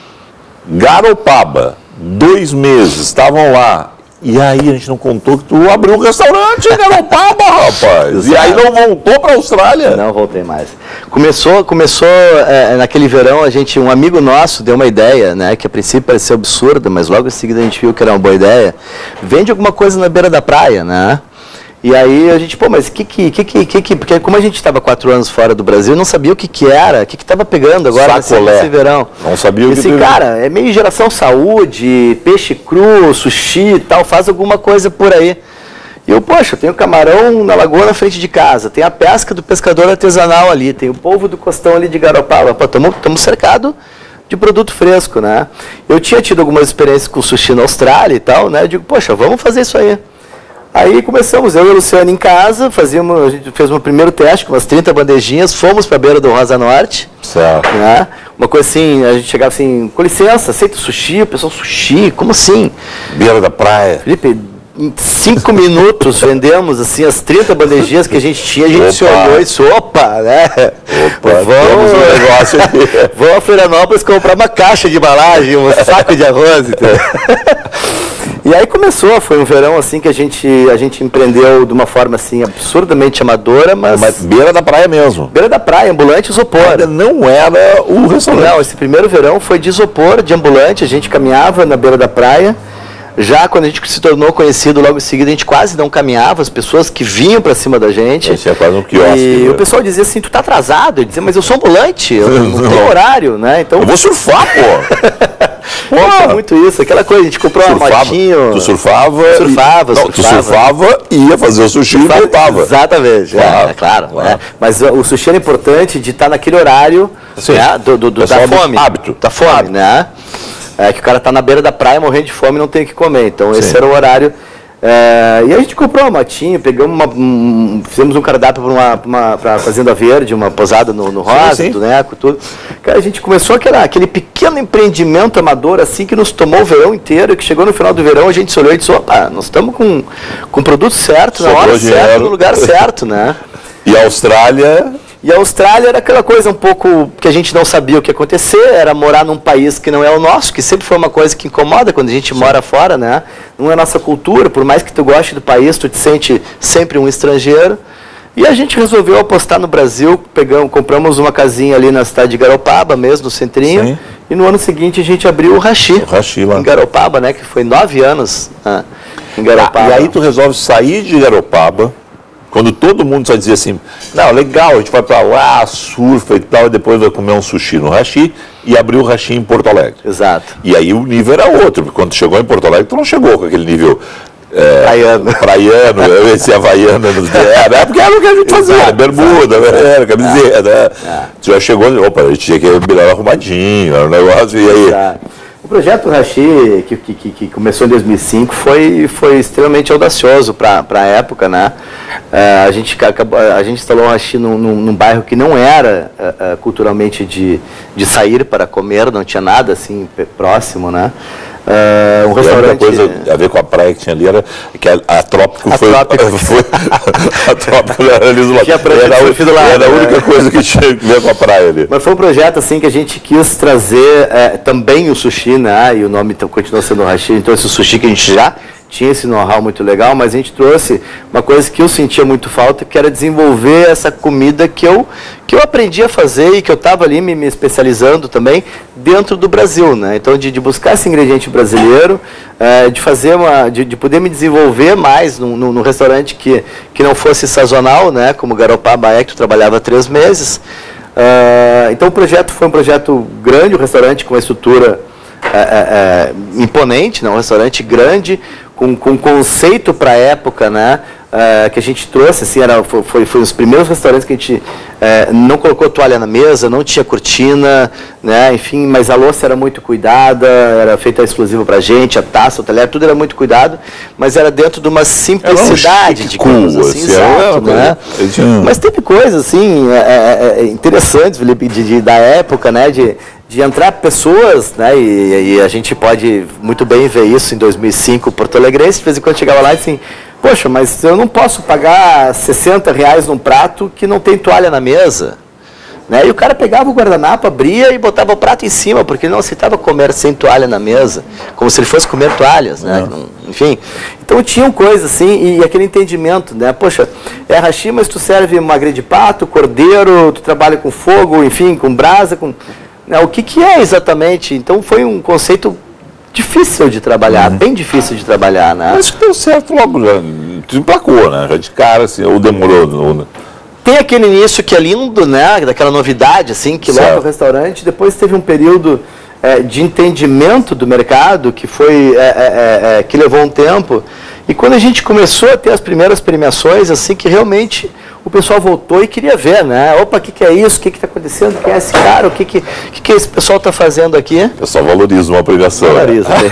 Garopaba, dois meses, estavam lá. E aí a gente não contou que tu abriu um restaurante em Garopaba, rapaz. E aí não voltou para a Austrália? Não voltei mais. Começou, começou é, naquele verão, a gente, um amigo nosso deu uma ideia, né, que a princípio parecia absurda, mas logo em seguida a gente viu que era uma boa ideia. Vende alguma coisa na beira da praia, né? E aí a gente, pô, mas o que que, que, que, que, porque como a gente estava quatro anos fora do Brasil, não sabia o que que era, o que que estava pegando agora nesse, nesse verão. Não sabia o que Esse cara, é meio geração saúde, peixe cru, sushi e tal, faz alguma coisa por aí. E eu, poxa, tem o camarão na lagoa na frente de casa, tem a pesca do pescador artesanal ali, tem o polvo do costão ali de Garopaba, pô, estamos cercados de produto fresco, né? Eu tinha tido algumas experiências com sushi na Austrália e tal, né? Eu digo, poxa, vamos fazer isso aí. Aí começamos, eu e a Luciana em casa, fazíamos, a gente fez um primeiro teste com umas trinta bandejinhas, fomos para a beira do Rosa Norte. Certo. Né? Uma coisa assim, a gente chegava assim, com licença, aceita sushi? O pessoal, sushi? Como assim? Beira da praia. Felipe, em cinco minutos vendemos assim as trinta bandejinhas que a gente tinha, a gente opa. se olhou e disse, opa, né? Opa, vamos um negócio aqui. Vamos a Florianópolis comprar uma caixa de embalagem, um saco de arroz, entendeu? E aí começou, foi um verão assim que a gente, a gente empreendeu de uma forma assim absurdamente amadora, mas... Mas beira da praia mesmo. Beira da praia, ambulante isopor. Ainda não era o restaurante. Não, esse primeiro verão foi de isopor, de ambulante, a gente caminhava na beira da praia, Já quando a gente se tornou conhecido, logo em seguida, a gente quase não caminhava, as pessoas que vinham para cima da gente. Esse é quase um quiosque. E né? o pessoal dizia assim, tu tá atrasado. Eu dizia, mas eu sou ambulante, eu não tenho horário, né? Então, eu vou surfar, pô! Pô, é muito isso, aquela coisa, a gente comprou surfava, uma motinho. Tu surfava. Surfava, e, não, surfava. Tu surfava e ia fazer o sushi surfava, e voltava. Exatamente, claro. É, é claro. claro. É. Mas o sushi era importante de estar naquele horário né, do, do, do, da fome. Hábito. Da fome, hábito. né? É que o cara tá na beira da praia morrendo de fome e não tem o que comer. Então, sim. esse era o horário. É, e a gente comprou uma motinha, pegamos uma, um, fizemos um cardápio para uma, uma pra Fazenda Verde, uma posada no, no Rosa, sim, sim. do Neco, tudo. Cara, a gente começou aquele, aquele pequeno empreendimento amador, assim, que nos tomou o verão inteiro, que chegou no final do verão, a gente se olhou e disse, opa, nós estamos com, com o produto certo, na hora certa, no lugar certo, né? E a Austrália... E a Austrália era aquela coisa um pouco que a gente não sabia o que ia acontecer, era morar num país que não é o nosso, que sempre foi uma coisa que incomoda quando a gente Sim. mora fora, né? Não é a nossa cultura, por mais que tu goste do país, tu te sente sempre um estrangeiro. E a gente resolveu apostar no Brasil, pegamos, compramos uma casinha ali na cidade de Garopaba, mesmo no centrinho, Sim. e no ano seguinte a gente abriu o Rachi, o Rachi lá. em Garopaba, né? Que foi nove anos né, em Garopaba. Ah, e aí tu resolve sair de Garopaba, quando todo mundo só dizia assim, não, legal, a gente vai para lá, surfa e tal, e depois vai comer um sushi no Rachi, e abriu o Rachi em Porto Alegre. Exato. E aí o nível era outro, porque quando chegou em Porto Alegre, tu não chegou com aquele nível... É, praiano. Praiano, esse havaiano, é, porque era o que a gente fazia, exato, bermuda, era, camiseta, né? É. Tu já chegou, opa, a gente tinha que ir melhor arrumadinho, era um negócio, e aí... Exato. O projeto Rachi, que, que, que começou em dois mil e cinco, foi, foi extremamente audacioso para a época, né? Uh, a, gente, acabou, a gente instalou o Rachi num, num, num bairro que não era uh, uh, culturalmente de, de sair para comer, não tinha nada assim próximo, né? Uh, um restaurante... A única coisa a ver com a praia que tinha ali era que a, a Trópico a foi... Trópico. foi a Trópico era ali do lado. Tinha praia era, do lado, era a única né? coisa que tinha que ver com a praia ali. Mas foi um projeto assim que a gente quis trazer é, também o sushi, né? E o nome então, continua sendo o Rachi, então esse sushi que a gente já tinha esse know-how muito legal, mas a gente trouxe uma coisa que eu sentia muito falta, que era desenvolver essa comida que eu, que eu aprendi a fazer e que eu estava ali me, me especializando também dentro do Brasil, né? Então, de, de buscar esse ingrediente brasileiro, é, de fazer uma, de, de poder me desenvolver mais num, num, num restaurante que, que não fosse sazonal, né? Como Garopaba é, que tu trabalhava três meses. Uh, então, o projeto foi um projeto grande, um restaurante com uma estrutura é, é, imponente, né? Um restaurante grande, com, com conceito para a época, né? Uh, que a gente trouxe, assim, era, foi, foi, foi os primeiros restaurantes que a gente uh, não colocou toalha na mesa, não tinha cortina, né? Enfim, mas a louça era muito cuidada, era feita exclusiva para a gente, a taça, o talher, tudo era muito cuidado, mas era dentro de uma simplicidade um de coisas, assim, assim, exato, né? Coisa, mas teve coisas, assim, é, é, interessantes, Felipe, de, de, da época, né? De, de entrar pessoas, né, e, e a gente pode muito bem ver isso em dois mil e cinco, Porto Alegrense, de vez em quando chegava lá e assim, poxa, mas eu não posso pagar sessenta reais num prato que não tem toalha na mesa. Né? E o cara pegava o guardanapo, abria e botava o prato em cima, porque ele não aceitava comer sem toalha na mesa, como se ele fosse comer toalhas, né? Não, enfim. Então tinham coisas assim, e aquele entendimento, né? Poxa, é Rachi, mas tu serve magre de pato, cordeiro, tu trabalha com fogo, enfim, com brasa, com... Né? O que, que é exatamente? Então foi um conceito difícil de trabalhar, uhum. bem difícil de trabalhar, né? Mas que deu certo logo, já te emplacou, né? Já de cara, assim, ou demorou. Ou... Tem aquele início que é lindo, né? Daquela novidade, assim, que leva ao restaurante. Depois teve um período é, de entendimento do mercado, que foi, é, é, é, que levou um tempo. E quando a gente começou a ter as primeiras premiações, assim, que realmente o pessoal voltou e queria ver, né? Opa, o que, que é isso? O que está acontecendo? Quem é esse cara? O que, que, que, que esse pessoal está fazendo aqui? O pessoal valoriza uma premiação. Valoriza, né?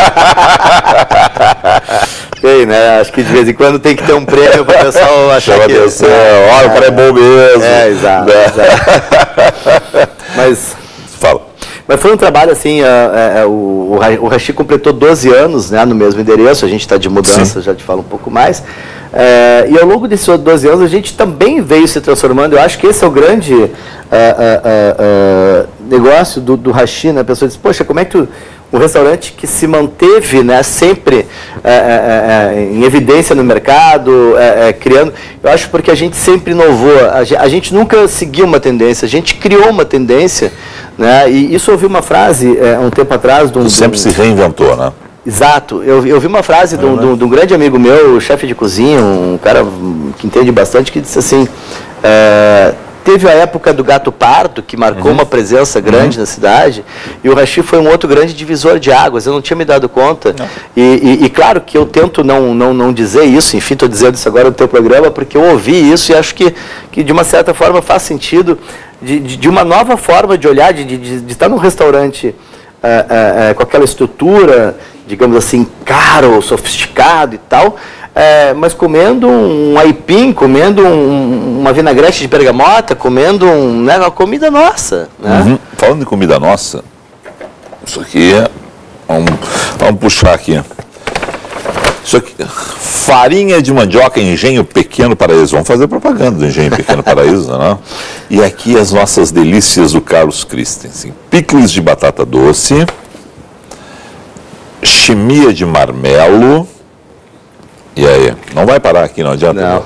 Tem, né? Acho que de vez em quando tem que ter um prêmio para o pessoal achar Chama que... atenção, é, olha, o cara é bom mesmo. É, exato, né? exato. Mas... Fala. Mas foi um trabalho assim, uh, uh, uh, o, o Rachi completou doze anos, né, no mesmo endereço, a gente está de mudança, Sim. já te falo um pouco mais. Uh, e ao longo desses doze anos a gente também veio se transformando. Eu acho que esse é o grande uh, uh, uh, uh, negócio do, do Rachi, né? A pessoa diz, poxa, como é que tu, um restaurante que se manteve, né, sempre uh, uh, uh, em evidência no mercado, uh, uh, criando... Eu acho porque a gente sempre inovou, a gente, a gente nunca seguiu uma tendência, a gente criou uma tendência, né? E isso eu ouvi uma frase uh, um tempo atrás... De um, tu sempre de um, se reinventou, né? Exato. Eu, eu vi uma frase de um, de um, de um grande amigo meu, chefe de cozinha, um cara que entende bastante, que disse assim, é, teve a época do gato pardo, que marcou uhum. uma presença grande uhum. na cidade, e o hashi foi um outro grande divisor de águas, eu não tinha me dado conta. E, e, e claro que eu tento não, não, não dizer isso, enfim, estou dizendo isso agora no teu programa, porque eu ouvi isso e acho que, que de uma certa forma faz sentido, de, de, de uma nova forma de olhar, de, de, de estar num restaurante é, é, é, com aquela estrutura, digamos assim, caro, sofisticado e tal, é, mas comendo um aipim, comendo um, uma vinagrete de bergamota, comendo um, né, uma comida nossa. Né? Uhum. Falando de comida nossa, isso aqui é, vamos, vamos puxar aqui. Isso aqui, farinha de mandioca, Engenho Pequeno Paraíso. Vamos fazer propaganda do Engenho Pequeno Paraíso, né? E aqui as nossas delícias do Carlos Christensen. Picles de batata doce, chimia de marmelo. E aí? Não vai parar aqui, não adianta. Não.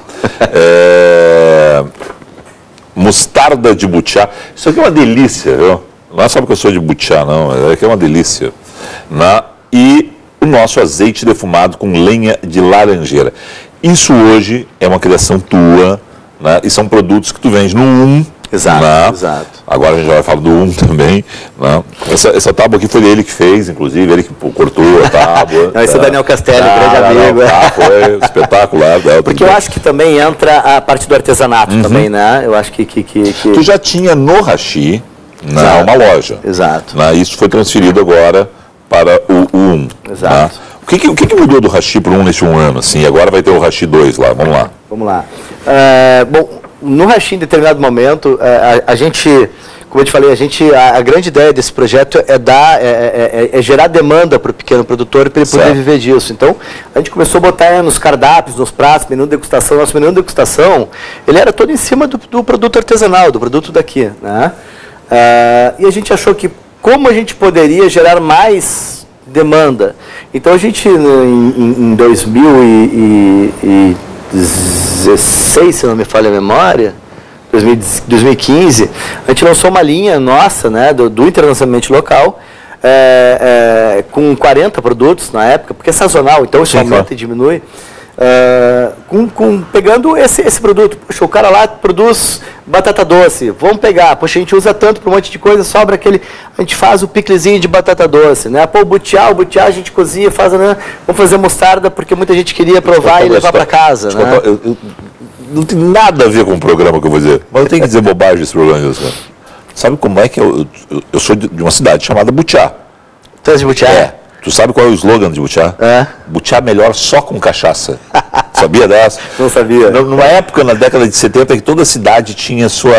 É, mostarda de butiá. Isso aqui é uma delícia, viu? Não é só porque eu sou de butiá, não. É que é uma delícia. Né? E o nosso azeite defumado com lenha de laranjeira. Isso hoje é uma criação tua, né? E são produtos que tu vende no um. Exato, né? exato. Agora a gente já vai falar do um também. Né? Essa, essa tábua aqui foi ele que fez, inclusive, ele que cortou a tábua. Não, esse tá? é o Daniel Castelli, ah, grande amigo. Não, tá, foi espetacular. Porque eu acho que também entra a parte do artesanato uhum. também, né? Eu acho que, que, que, que... Tu já tinha no hashi, né, uma loja. Exato. Né? Isso foi transferido agora para o um. Exato. Né? O, que, que, o que, que mudou do hashi para o um nesse um ano? Assim? Agora vai ter o hashi dois lá, vamos lá. Vamos lá. Uh, bom, no hashi, em determinado momento, uh, a, a gente, como eu te falei, a, gente, a, a grande ideia desse projeto é, dar, é, é, é gerar demanda para o pequeno produtor para ele poder certo. viver disso. Então, a gente começou a botar nos cardápios, nos pratos, menu de degustação. Nosso menu de degustação, ele era todo em cima do, do produto artesanal, do produto daqui. Né? Uh, e a gente achou que como a gente poderia gerar mais demanda. Então, a gente, em, em dois mil e dezesseis, se não me falha a memória, dois mil e quinze, a gente lançou uma linha nossa, né, do, do internacionalmente local, é, é, com quarenta produtos na época, porque é sazonal, então isso aumenta e diminui, é, com, com, pegando esse, esse produto. Poxa, o cara lá produz batata doce, vamos pegar, poxa, a gente usa tanto para um monte de coisa, sobra aquele, a gente faz o piclezinho de batata doce, né? Pô, o butiá, o butiá a gente cozinha, faz, né? Vamos fazer mostarda, porque muita gente queria provar e levar para casa, né? Eu, eu, não tem nada a ver com o programa que eu vou dizer, mas eu tenho que dizer bobagem esse programa. Né? Sabe como é que eu, eu, eu sou de uma cidade chamada Butiá. Tu és de Butiá? É. Tu sabe qual é o slogan de Butiá? É. Butiá melhor só com cachaça. Sabia dessa? Não sabia. Numa época, na década de setenta, que toda cidade tinha sua,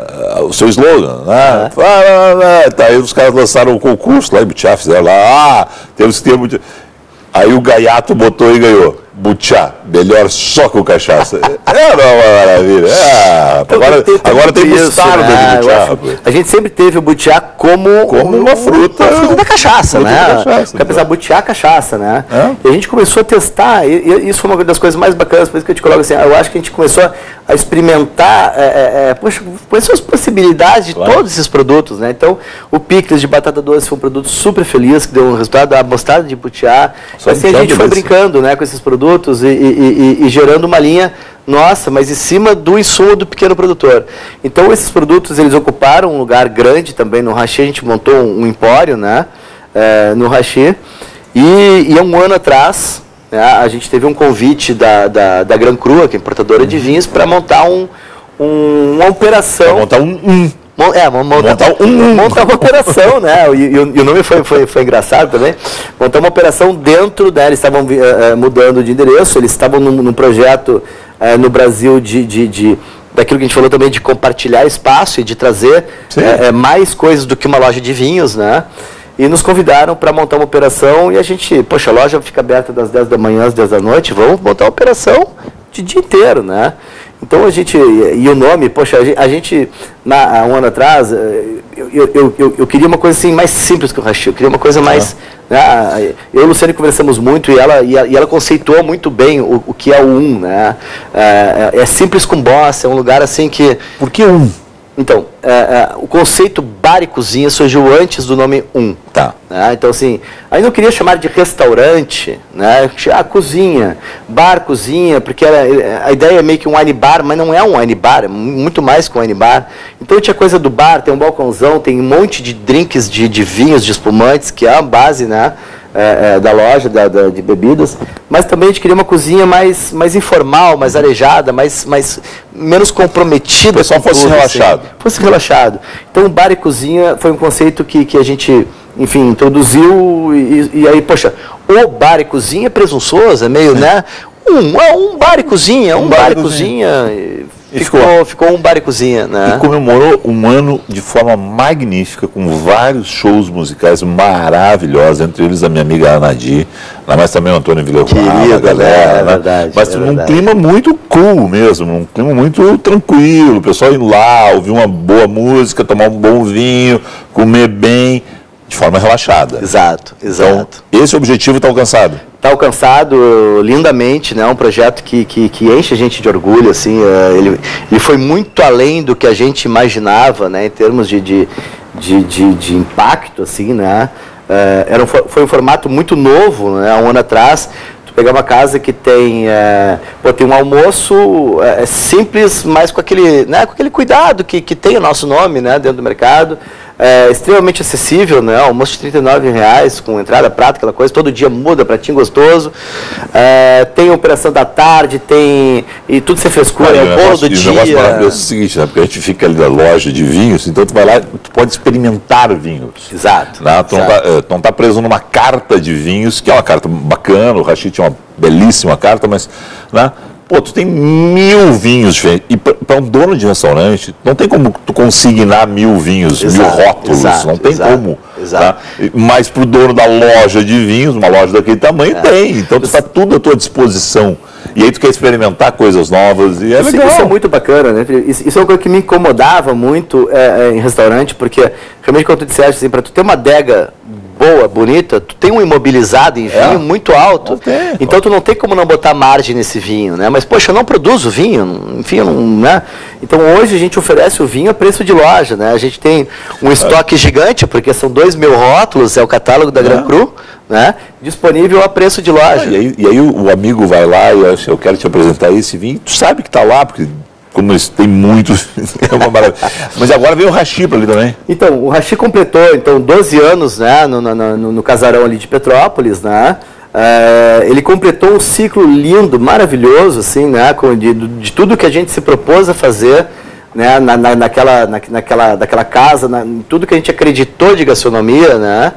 o seu slogan. Né? Ah. Ah, ah, tá, aí os caras lançaram o concurso lá em Butiá, fizeram lá, ah, temos que ter Butiá. Aí o Gaiato botou e ganhou. Butiá, melhor só com cachaça. É uma maravilha. É, agora tem, agora tem mostarda né? de butiá. A gente sempre teve o butiá como, como uma fruta. Uma fruta da cachaça, fruta né? Da cachaça, então. Apesar butiá, cachaça, né? É? E a gente começou a testar, e, e isso foi uma das coisas mais bacanas, por isso que eu te coloco assim, eu acho que a gente começou a, a experimentar, é, é, poxa, quais são as possibilidades de claro. todos esses produtos, né? Então, o picles de batata doce foi um produto super feliz, que deu um resultado, a mostarda de butiá. Só assim, a gente foi brincando, né, com esses produtos e, e, e, e gerando uma linha nossa, mas em cima do insumo do pequeno produtor. Então, esses produtos, eles ocuparam um lugar grande também no hashi, a gente montou um, um empório, né, é, no hashi, e, e há um ano atrás, né, a gente teve um convite da, da, da Gran Crua, que é importadora de vinhos, para montar um, um, uma operação... Pra montar um... um. É, montar, montar, um, montar uma operação, né? E, e, e o nome foi, foi, foi engraçado também. Montar uma operação dentro, né? Eles estavam uh, mudando de endereço, eles estavam num, num projeto uh, no Brasil de, de, de, daquilo que a gente falou também, de compartilhar espaço e de trazer uh, uh, mais coisas do que uma loja de vinhos, né? E nos convidaram para montar uma operação e a gente, poxa, a loja fica aberta das dez da manhã às dez da noite, vamos montar uma operação de dia inteiro, né? Então a gente, e o nome, poxa, a gente, na, há um ano atrás, eu, eu, eu, eu queria uma coisa assim mais simples que o hashi, eu queria uma coisa mais, ah. né, eu e a Luciane conversamos muito e ela, e ela conceituou muito bem o, o que é o um, né, é, é simples com bossa, é um lugar assim que... Por que um? Então, é, é, o conceito bar e cozinha surgiu antes do nome um. Tá. Né? Então, assim, aí não queria chamar de restaurante, né? Ah, cozinha, bar, cozinha, porque era, a ideia é meio que um wine bar, mas não é um wine bar, é muito mais que um wine bar. Então tinha coisa do bar, tem um balcãozão, tem um monte de drinks de, de vinhos, de espumantes, que é a base, né? É, é, da loja da, da, de bebidas, mas também a gente queria uma cozinha mais, mais informal, mais arejada, mais, mais, menos comprometida. Só fosse tudo, relaxado. Assim, fosse relaxado. Então, bar e cozinha foi um conceito que, que a gente, enfim, introduziu e, e aí, poxa, o bar e cozinha é presunçoso, é meio, sim, né? Um, um bar e cozinha, um, um bar, bar e cozinha. cozinha Ficou, ficou, ficou um bar e cozinha, né? E comemorou um ano de forma magnífica, com vários shows musicais maravilhosos, entre eles a minha amiga Anadi, mas também o Antônio Villarreal, a galera, é né? Verdade, mas é num verdade. clima muito cool mesmo, num clima muito tranquilo, o pessoal indo lá, ouvir uma boa música, tomar um bom vinho, comer bem, de forma relaxada. Exato, exato. Então, esse objetivo está alcançado. Está alcançado lindamente, né? Um projeto que, que, que enche a gente de orgulho, assim, uh, ele, ele foi muito além do que a gente imaginava, né? Em termos de, de, de, de, de impacto, assim, né? Uh, era um, foi um formato muito novo, né? Há um ano atrás, tu pegar uma casa que tem, uh, pô, tem um almoço uh, simples, mas com aquele, né? Com aquele cuidado que, que tem o nosso nome, né? Dentro do mercado. É extremamente acessível, né? Almoço de trinta e nove reais, com entrada, prato, aquela coisa, todo dia muda, pratinho gostoso. É, tem a operação da tarde, tem... E tudo sem frescura, é o bolo do dia. O negócio maravilhoso é o seguinte, né? Porque a gente fica ali na loja de vinhos, então tu vai lá, tu pode experimentar vinhos. Exato. Né? Tu exato. não está tá preso numa carta de vinhos, que é uma carta bacana, o Rashid tinha uma belíssima carta, mas... Né? Pô, tu tem mil vinhos diferentes. E para um dono de restaurante, não tem como tu consignar mil vinhos, exato, mil rótulos. Exato, não tem exato, como. Exato. Tá? Mas para o dono da loja de vinhos, uma loja daquele tamanho, é. tem. Então está tudo à tua disposição. E aí tu quer experimentar coisas novas e é isso, legal. Isso é muito bacana, né? Isso, isso é uma coisa que me incomodava muito é, é, em restaurante, porque realmente quando tu disseste assim, para tu ter uma adega boa, bonita, tu tem um imobilizado em vinho é. muito alto, então tu não tem como não botar margem nesse vinho, né? Mas, poxa, eu não produzo vinho, enfim, não, né? Então hoje a gente oferece o vinho a preço de loja, né? A gente tem um estoque é. gigante, porque são dois mil rótulos, é o catálogo da é. Gran Cru, né? Disponível a preço de loja. Ah, e aí, e aí o, o amigo vai lá e eu, eu quero te apresentar esse vinho, tu sabe que está lá, porque... como eles têm muitos, é uma maravilha. Mas agora veio o Rashi para ali também. Então, o Rashi completou, então, doze anos, né, no, no, no, no casarão ali de Petrópolis, né, é, ele completou um ciclo lindo, maravilhoso, assim, né, com, de, de tudo que a gente se propôs a fazer, né, na, na, naquela, na, naquela, naquela casa, na, em tudo que a gente acreditou de gastronomia, né,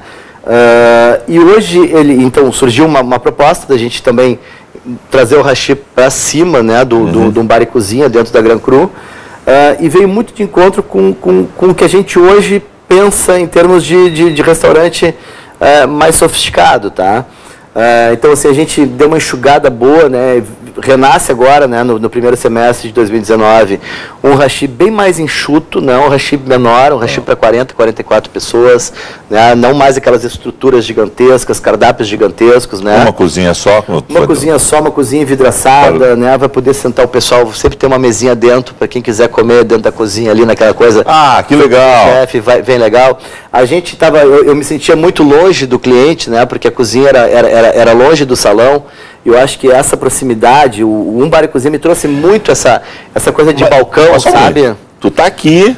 uh, e hoje ele, então, surgiu uma, uma proposta da gente também trazer o Rashi para cima, né, do, uhum. do, do um bar e cozinha dentro da Gran Cru, uh, e veio muito de encontro com, com, com o que a gente hoje pensa em termos de, de, de restaurante uh, mais sofisticado, tá? Uh, então, assim, a gente deu uma enxugada boa, né, renasce agora, né, no, no primeiro semestre de dois mil e dezenove, um Rashi bem mais enxuto, né, um Rashi menor, um Rashi para quarenta, quarenta e quatro pessoas, né, não mais aquelas estruturas gigantescas, cardápios gigantescos, né. Uma cozinha só? Uma cozinha só, uma cozinha envidraçada, claro. né, vai poder sentar o pessoal, sempre tem uma mesinha dentro, para quem quiser comer dentro da cozinha ali, naquela coisa. Ah, que legal! Chefe, vai, bem legal. A gente tava, eu, eu me sentia muito longe do cliente, né, porque a cozinha era, era, era, era longe do salão. Eu acho que essa proximidade, o, o Um Bar e Cozinha me trouxe muito essa, essa coisa de mas, balcão, sabe? Aí. Tu tá aqui,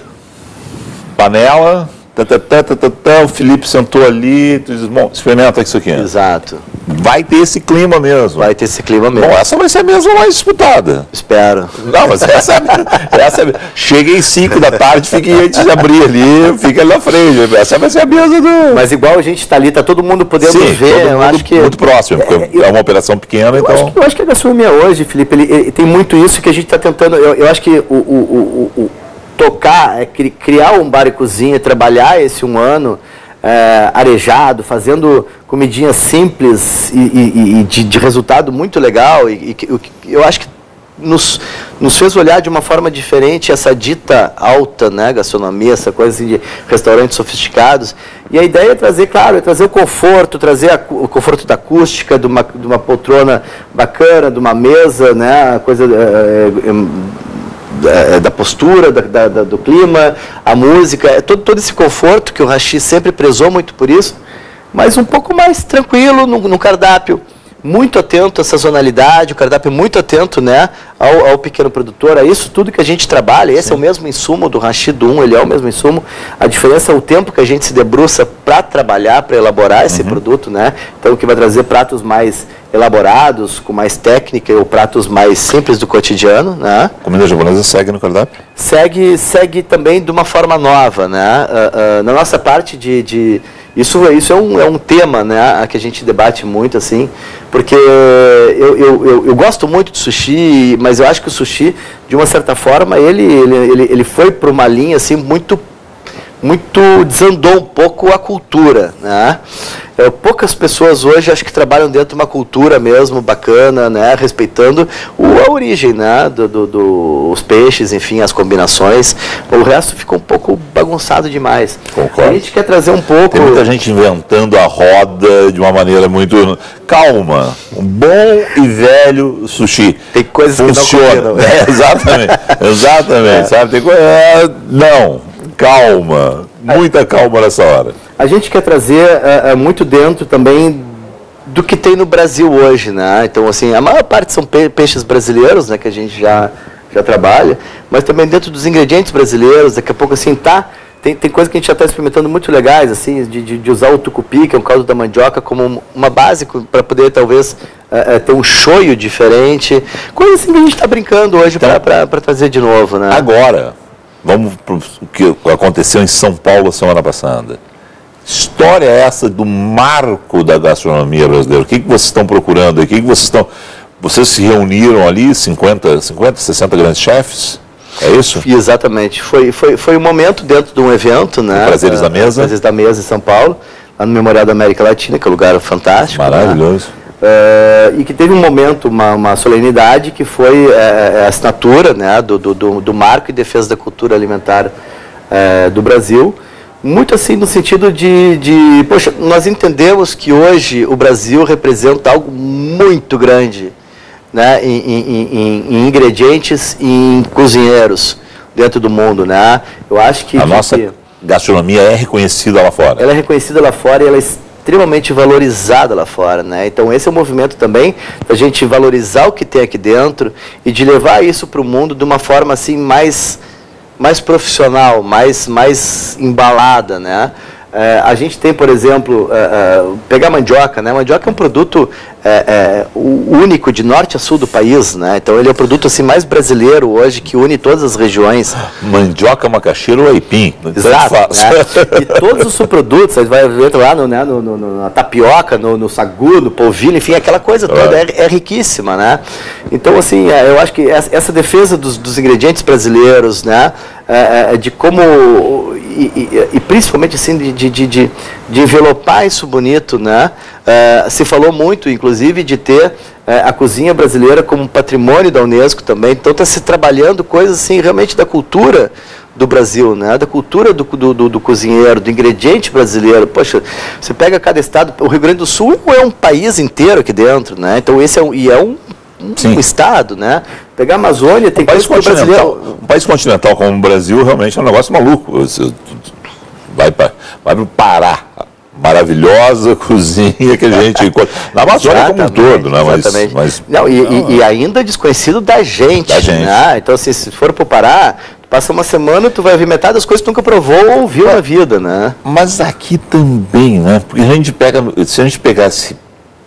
panela, tá, tá, tá, tá, tá, tá, o Felipe sentou ali, tu diz, bom, experimenta isso aqui. Exato. Vai ter esse clima mesmo. Vai ter esse clima mesmo. Bom, essa vai ser a mesa mais disputada. Espero. Não, mas essa, essa chega em cinco da tarde, fica antes de abrir ali, fica ali na frente. Essa vai ser a mesa do... Mas igual a gente está ali, está todo mundo podendo Sim, ver. Todo eu mundo acho que muito próximo, porque é, eu, é uma operação pequena, eu então... Acho que, eu acho que a gastronomia hoje, Felipe, ele, ele tem muito isso que a gente está tentando... Eu, eu acho que o, o, o, o tocar, é criar um bar e cozinha, trabalhar esse um ano... É, arejado, fazendo comidinhas simples e, e, e de, de resultado muito legal, e, e eu acho que nos, nos fez olhar de uma forma diferente essa dita alta, né, gastronomia, essa coisa assim de restaurantes sofisticados. E a ideia é trazer, claro, é trazer o conforto, trazer a, o conforto da acústica, de uma, de uma poltrona bacana, de uma mesa, né, coisa... É, é, da, da postura, da, da, do clima, a música, todo, todo esse conforto que o hashi sempre prezou muito por isso, mas um pouco mais tranquilo no, no cardápio, muito atento à sazonalidade, o cardápio muito atento, né, ao, ao pequeno produtor, a isso tudo que a gente trabalha. Esse Sim. é o mesmo insumo do hashi do ele é o mesmo insumo. A diferença é o tempo que a gente se debruça para trabalhar, para elaborar esse uhum. produto, né? Então, o que vai trazer pratos mais elaborados, com mais técnica, ou pratos mais simples do cotidiano, né? A comida japonesa segue no cardápio? Segue, segue também de uma forma nova, né? Uh, uh, na nossa parte de... de Isso, isso é, um, é um tema, né, que a gente debate muito, assim, porque eu, eu, eu, eu gosto muito de sushi, mas eu acho que o sushi, de uma certa forma, ele, ele, ele, ele foi para uma linha, assim, muito, muito, desandou um pouco a cultura, né? É, poucas pessoas hoje acho que trabalham dentro de uma cultura mesmo bacana, né, respeitando o, a origem, né, do, do, do, os peixes, enfim, as combinações. O resto ficou um pouco bagunçado demais. Concordo. A gente quer trazer um pouco... Tem muita gente inventando a roda de uma maneira muito... Calma, um bom e velho sushi. Tem coisas Funciona. que não combinam. É, exatamente, exatamente, é. sabe? Tem coisa... É, não, calma, muita calma nessa hora. A gente quer trazer uh, uh, muito dentro também do que tem no Brasil hoje, né? Então, assim, a maior parte são pe peixes brasileiros, né, que a gente já, já trabalha, mas também dentro dos ingredientes brasileiros, daqui a pouco, assim, tá... Tem, tem coisa que a gente já está experimentando muito legais, assim, de, de, de usar o tucupi, que é um caldo da mandioca, como uma base para poder, talvez, uh, uh, ter um shoyu diferente. Coisa assim que a gente está brincando hoje então, para trazer de novo, né? Agora, vamos para o que aconteceu em São Paulo semana passada. História é essa do marco da gastronomia brasileira? O que, que vocês estão procurando? O que, que vocês estão... Vocês se reuniram ali, cinquenta, cinquenta, sessenta grandes chefes? É isso? Exatamente. Foi, foi, foi um momento dentro de um evento, né? Prazeres da Mesa. Prazeres da Mesa em São Paulo, lá no Memorial da América Latina, que é um lugar fantástico. Maravilhoso. Né? Uh, e que teve um momento, uma, uma solenidade, que foi uh, a assinatura, né, do, do, do Marco e Defesa da Cultura Alimentar uh, do Brasil. Muito assim no sentido de, de, poxa, nós entendemos que hoje o Brasil representa algo muito grande, né, em, em, em, em ingredientes e em cozinheiros dentro do mundo, né? Eu acho que... A nossa que, gastronomia é reconhecida lá fora. Ela é reconhecida lá fora e ela é extremamente valorizada lá fora, né? Então esse é o movimento também da gente valorizar o que tem aqui dentro e de levar isso para o mundo de uma forma assim mais... mais profissional, mais, mais embalada, né? É, a gente tem, por exemplo, é, é, pegar mandioca, né? A mandioca é um produto é, é, único de norte a sul do país, né? Então ele é o produto assim, mais brasileiro hoje, que une todas as regiões. Mandioca, macaxeira ou aipim. Exato, né? E todos os subprodutos, você vai ver lá no, né, no, no, na tapioca, no, no sagu, no polvilho, enfim, aquela coisa toda é, é riquíssima, né? Então, assim, eu acho que essa, essa defesa dos, dos ingredientes brasileiros, né? É, de como, e, e, e principalmente assim, de, de, de, de envelopar isso bonito, né? É, se falou muito, inclusive, de ter é, a cozinha brasileira como patrimônio da Unesco também, então está se trabalhando coisas assim, realmente da cultura do Brasil, né? Da cultura do, do, do, do cozinheiro, do ingrediente brasileiro. Poxa, você pega cada estado, o Rio Grande do Sul é um país inteiro aqui dentro, né? Então esse é um, e é um um estado, né? Pegar a Amazônia, tem um país continental, um país continental como o Brasil realmente é um negócio maluco. Você vai para vai para o Pará, maravilhosa cozinha que a gente encontra na Amazônia como um todo, né? Mas, mas não, e, não, e, e ainda desconhecido da gente, da gente. Né? Então, assim, se for para o Pará, passa uma semana, tu vai ver metade das coisas que tu nunca provou ou ouviu na vida, né? Mas aqui também, né? Porque a gente pega, se a gente pegasse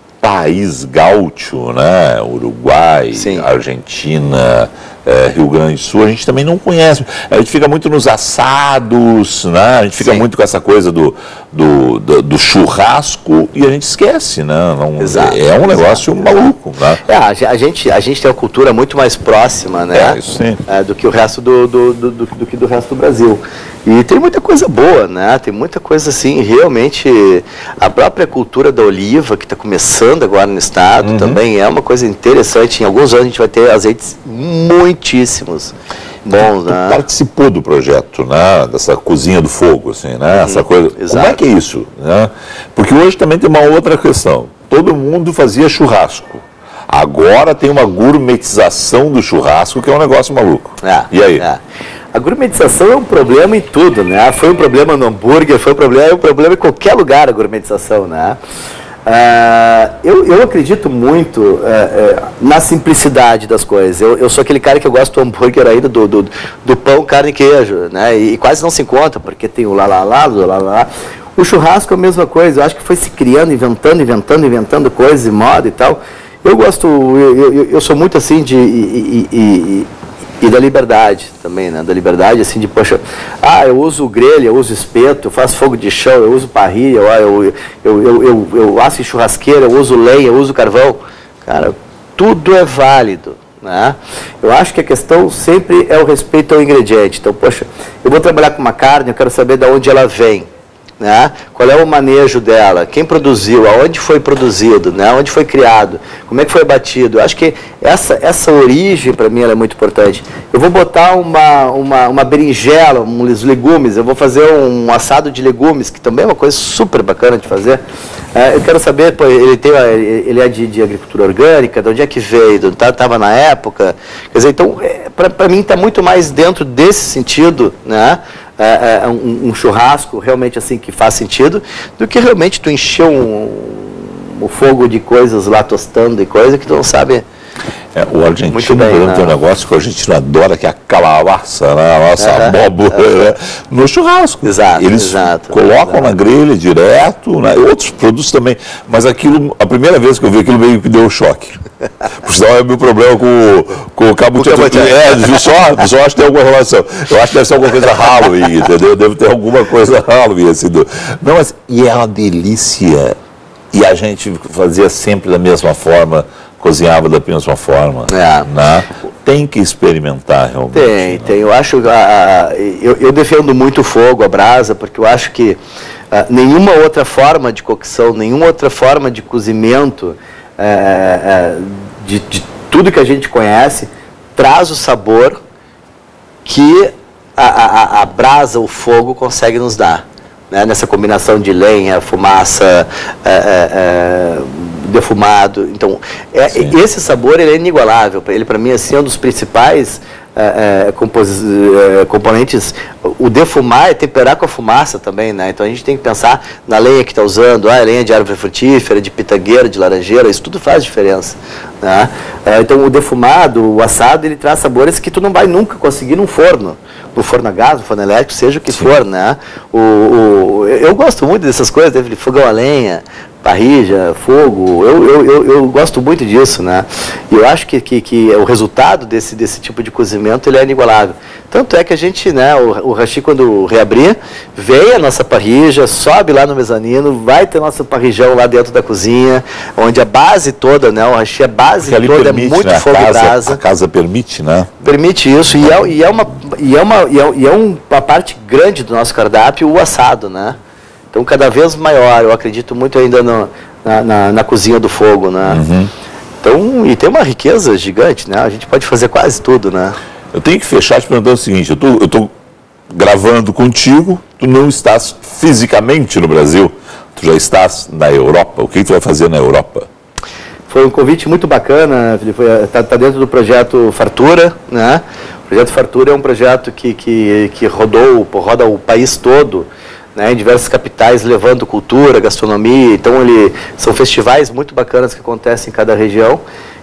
país gaúcho, né? Uruguai, Sim. Argentina, é, Rio Grande do Sul, a gente também não conhece. A gente fica muito nos assados, né? A gente fica Sim. muito com essa coisa do, do, do, do churrasco e a gente esquece, né? Não, Exato, é um negócio exato, maluco, né? É, a gente, a gente tem uma cultura muito mais próxima, né? É, isso sim. É, do que o resto do, do, do, do, do que do resto do Brasil. E tem muita coisa boa, né? Tem muita coisa assim, realmente, a própria cultura da oliva, que está começando agora no estado, uhum. também é uma coisa interessante. Em alguns anos a gente vai ter azeites muitíssimos bons, tu, né? Tu participou do projeto, né? Dessa cozinha do fogo, assim, né? Uhum. Essa coisa. Exato. Como é que é isso? Né? Porque hoje também tem uma outra questão. Todo mundo fazia churrasco. Agora tem uma gourmetização do churrasco que é um negócio maluco. É, e aí? É. A gourmetização é um problema em tudo, né? Foi um problema no hambúrguer, foi um problema, é um problema em qualquer lugar a gourmetização, né? Uh, eu, eu acredito muito uh, uh, na simplicidade das coisas. Eu, eu sou aquele cara que eu gosto do hambúrguer ainda, do, do, do pão, carne e queijo, né? E, e quase não se encontra, porque tem o lá, lá, lá, lá, lá. O churrasco é a mesma coisa. Eu acho que foi se criando, inventando, inventando, inventando coisas e moda e tal. Eu gosto, eu, eu, eu sou muito assim de... E, e, e, e da liberdade também, né? Da liberdade, assim, de, poxa, ah, eu uso grelha, eu uso espeto, eu faço fogo de chão, eu uso parrilha, eu, eu, eu, eu, eu, eu asso em churrasqueira, eu uso lenha, eu uso carvão. Cara, tudo é válido, né? Eu acho que a questão sempre é o respeito ao ingrediente. Então, poxa, eu vou trabalhar com uma carne, eu quero saber de onde ela vem. Né? Qual é o manejo dela, quem produziu, aonde foi produzido, né? Onde foi criado, como é que foi abatido. Eu acho que essa, essa origem para mim ela é muito importante. Eu vou botar uma, uma, uma berinjela, uns legumes, eu vou fazer um assado de legumes, que também é uma coisa super bacana de fazer. É, eu quero saber, pô, ele, tem, ele é de, de agricultura orgânica, de onde é que veio, estava na época. Quer dizer, então, é, para mim está muito mais dentro desse sentido, né? É, é, um, um churrasco realmente assim que faz sentido, do que realmente tu encher um, um fogo de coisas lá tostando e coisa que tu não sabe. É, o argentino bem, tem um negócio que o argentino adora, que é a calabaça, né? A nossa uhum, abóbora, uhum. né? No churrasco. Exato, Eles exato, colocam exato. na grelha direto, né? Outros produtos também. Mas aquilo, a primeira vez que eu vi aquilo, meio que deu choque. Por sinal, é o meu problema com, com o cabo de é, viu só? Só acho que tem alguma relação. Eu acho que deve ser alguma coisa Halloween, entendeu? Deve ter alguma coisa Halloween, assim. Do... Não, mas, e é uma delícia. E a gente fazia sempre da mesma forma, cozinhava da mesma forma. É. Né? Tem que experimentar realmente. Tem, né? tem. Eu acho, a, a, eu, eu defendo muito o fogo, a brasa, porque eu acho que a, nenhuma outra forma de cocção, nenhuma outra forma de cozimento, é, é, de, de tudo que a gente conhece, traz o sabor que a, a, a brasa, o fogo consegue nos dar. Né? Nessa combinação de lenha, fumaça, é, é, defumado. Então, é, esse sabor ele é inigualável. Ele, para mim, assim, é um dos principais é, é, compos, é, componentes. O defumar é temperar com a fumaça também, né? Então, a gente tem que pensar na lenha que está usando, ah, lenha de árvore frutífera, de pitangueira, de laranjeira, isso tudo faz diferença. Né? É, então, o defumado, o assado, ele traz sabores que tu não vai nunca conseguir num forno. No forno a gás, no forno elétrico, seja o que Sim. for, né? O, o, eu gosto muito dessas coisas, de fogão a lenha, parrilla, fogo, eu, eu, eu, eu gosto muito disso, né? E eu acho que, que, que o resultado desse, desse tipo de cozimento, ele é inigualável. Tanto é que a gente, né, o, o hashi, quando reabrir, vem a nossa parrilla, sobe lá no mezanino, vai ter nosso parrijão lá dentro da cozinha, onde a base toda, né, o hashi, a base toda permite, é muito né? fogo e brasa. A casa permite, né? Permite isso, e é, e é, uma, e é, uma, e é, e é uma parte grande do nosso cardápio, o assado, né? Então, cada vez maior, eu acredito muito ainda no, na, na, na cozinha do fogo, né? Uhum. Então, e tem uma riqueza gigante, né? A gente pode fazer quase tudo, né? Eu tenho que fechar te perguntando o seguinte, eu tô, eu tô gravando contigo, tu não estás fisicamente no Brasil, tu já estás na Europa, o que tu vai fazer na Europa? Foi um convite muito bacana, está tá dentro do projeto Fartura, né? O projeto Fartura é um projeto que, que, que rodou, roda o país todo, né, em diversas capitais, levando cultura, gastronomia. Então, ele, são festivais muito bacanas que acontecem em cada região.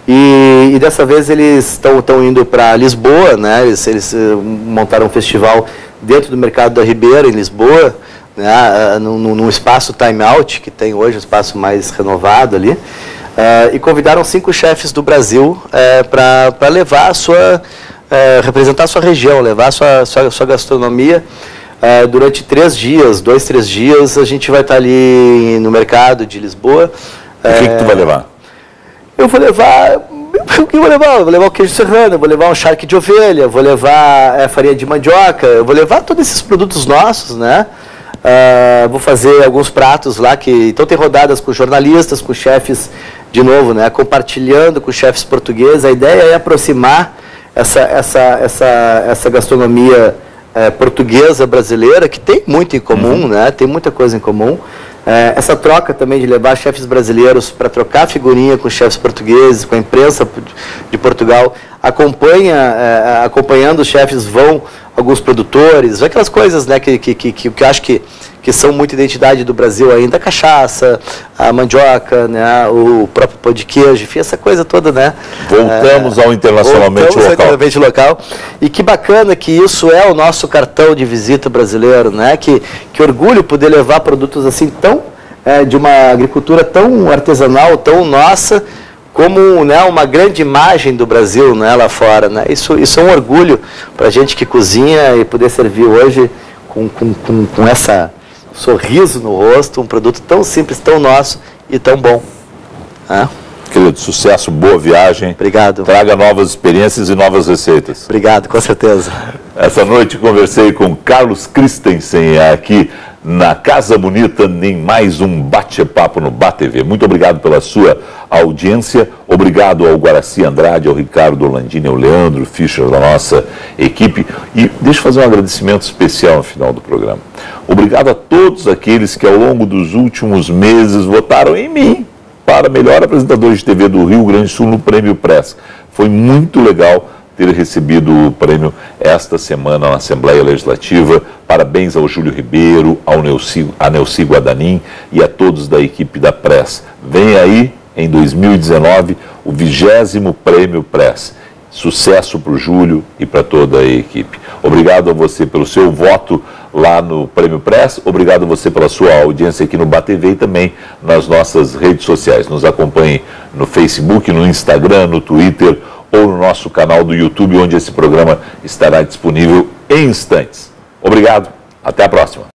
E, e dessa vez eles estão indo para Lisboa, né, eles, eles montaram um festival dentro do Mercado da Ribeira, em Lisboa, né, num, num espaço Time Out, que tem hoje um espaço mais renovado ali. Uh, e convidaram cinco chefes do Brasil uh, para levar a sua, uh, representar a sua região, levar a sua, sua, sua gastronomia. Uh, durante três dias, dois, três dias, a gente vai estar ali no mercado de Lisboa. O uh, que, que tu vai levar? Eu vou levar... O que eu vou levar? Eu vou levar o queijo serrano, eu vou levar um charque de ovelha, vou levar é, farinha de mandioca, eu vou levar todos esses produtos nossos, né? Uh, vou fazer alguns pratos lá, que então tem rodadas com jornalistas, com chefes, de novo, né? Compartilhando com chefes portugueses. A ideia é aproximar essa, essa, essa, essa gastronomia É, portuguesa brasileira, que tem muito em comum, uhum. né? Tem muita coisa em comum, É, essa troca também de levar chefes brasileiros para trocar figurinha com chefes portugueses, com a imprensa de Portugal, acompanha, é, acompanhando os chefes vão alguns produtores, aquelas coisas, né, que, que, que, que eu acho que, que são muito identidade do Brasil ainda, a cachaça, a mandioca, né, o próprio pão de queijo, enfim, essa coisa toda, né? Voltamos é, ao internacionalmente voltamos local. Ao internacionalmente local. E que bacana que isso é o nosso cartão de visita brasileiro, né? Que, que orgulho poder levar produtos assim tão, é, de uma agricultura tão artesanal, tão nossa, como, né, uma grande imagem do Brasil, né, lá fora, né? Isso, isso é um orgulho para a gente que cozinha e poder servir hoje com, com, com, com essa sorriso no rosto, um produto tão simples, tão nosso e tão bom. Né? Querido, sucesso, boa viagem. Obrigado. Traga novas experiências e novas receitas. Obrigado, com certeza. Essa noite conversei com Carlos Christensen aqui na Casa Bonita, em mais um bate-papo no B A T V. Muito obrigado pela sua audiência, obrigado ao Guaraci Andrade, ao Ricardo Orlandini, ao Leandro Fischer da nossa equipe. E deixa eu fazer um agradecimento especial no final do programa. Obrigado a todos aqueles que ao longo dos últimos meses votaram em mim para melhor apresentador de T V do Rio Grande do Sul no Prêmio Press. Foi muito legal ter recebido o prêmio esta semana na Assembleia Legislativa. Parabéns ao Júlio Ribeiro, ao Neuci, a Neuci Guadanin e a todos da equipe da Press. Vem aí, em dois mil e dezenove, o vigésimo Prêmio Press. Sucesso para o Júlio e para toda a equipe. Obrigado a você pelo seu voto lá no Prêmio Press. Obrigado a você pela sua audiência aqui no B A T V e também nas nossas redes sociais. Nos acompanhe no Facebook, no Instagram, no Twitter ou no nosso canal do YouTube, onde esse programa estará disponível em instantes. Obrigado, até a próxima.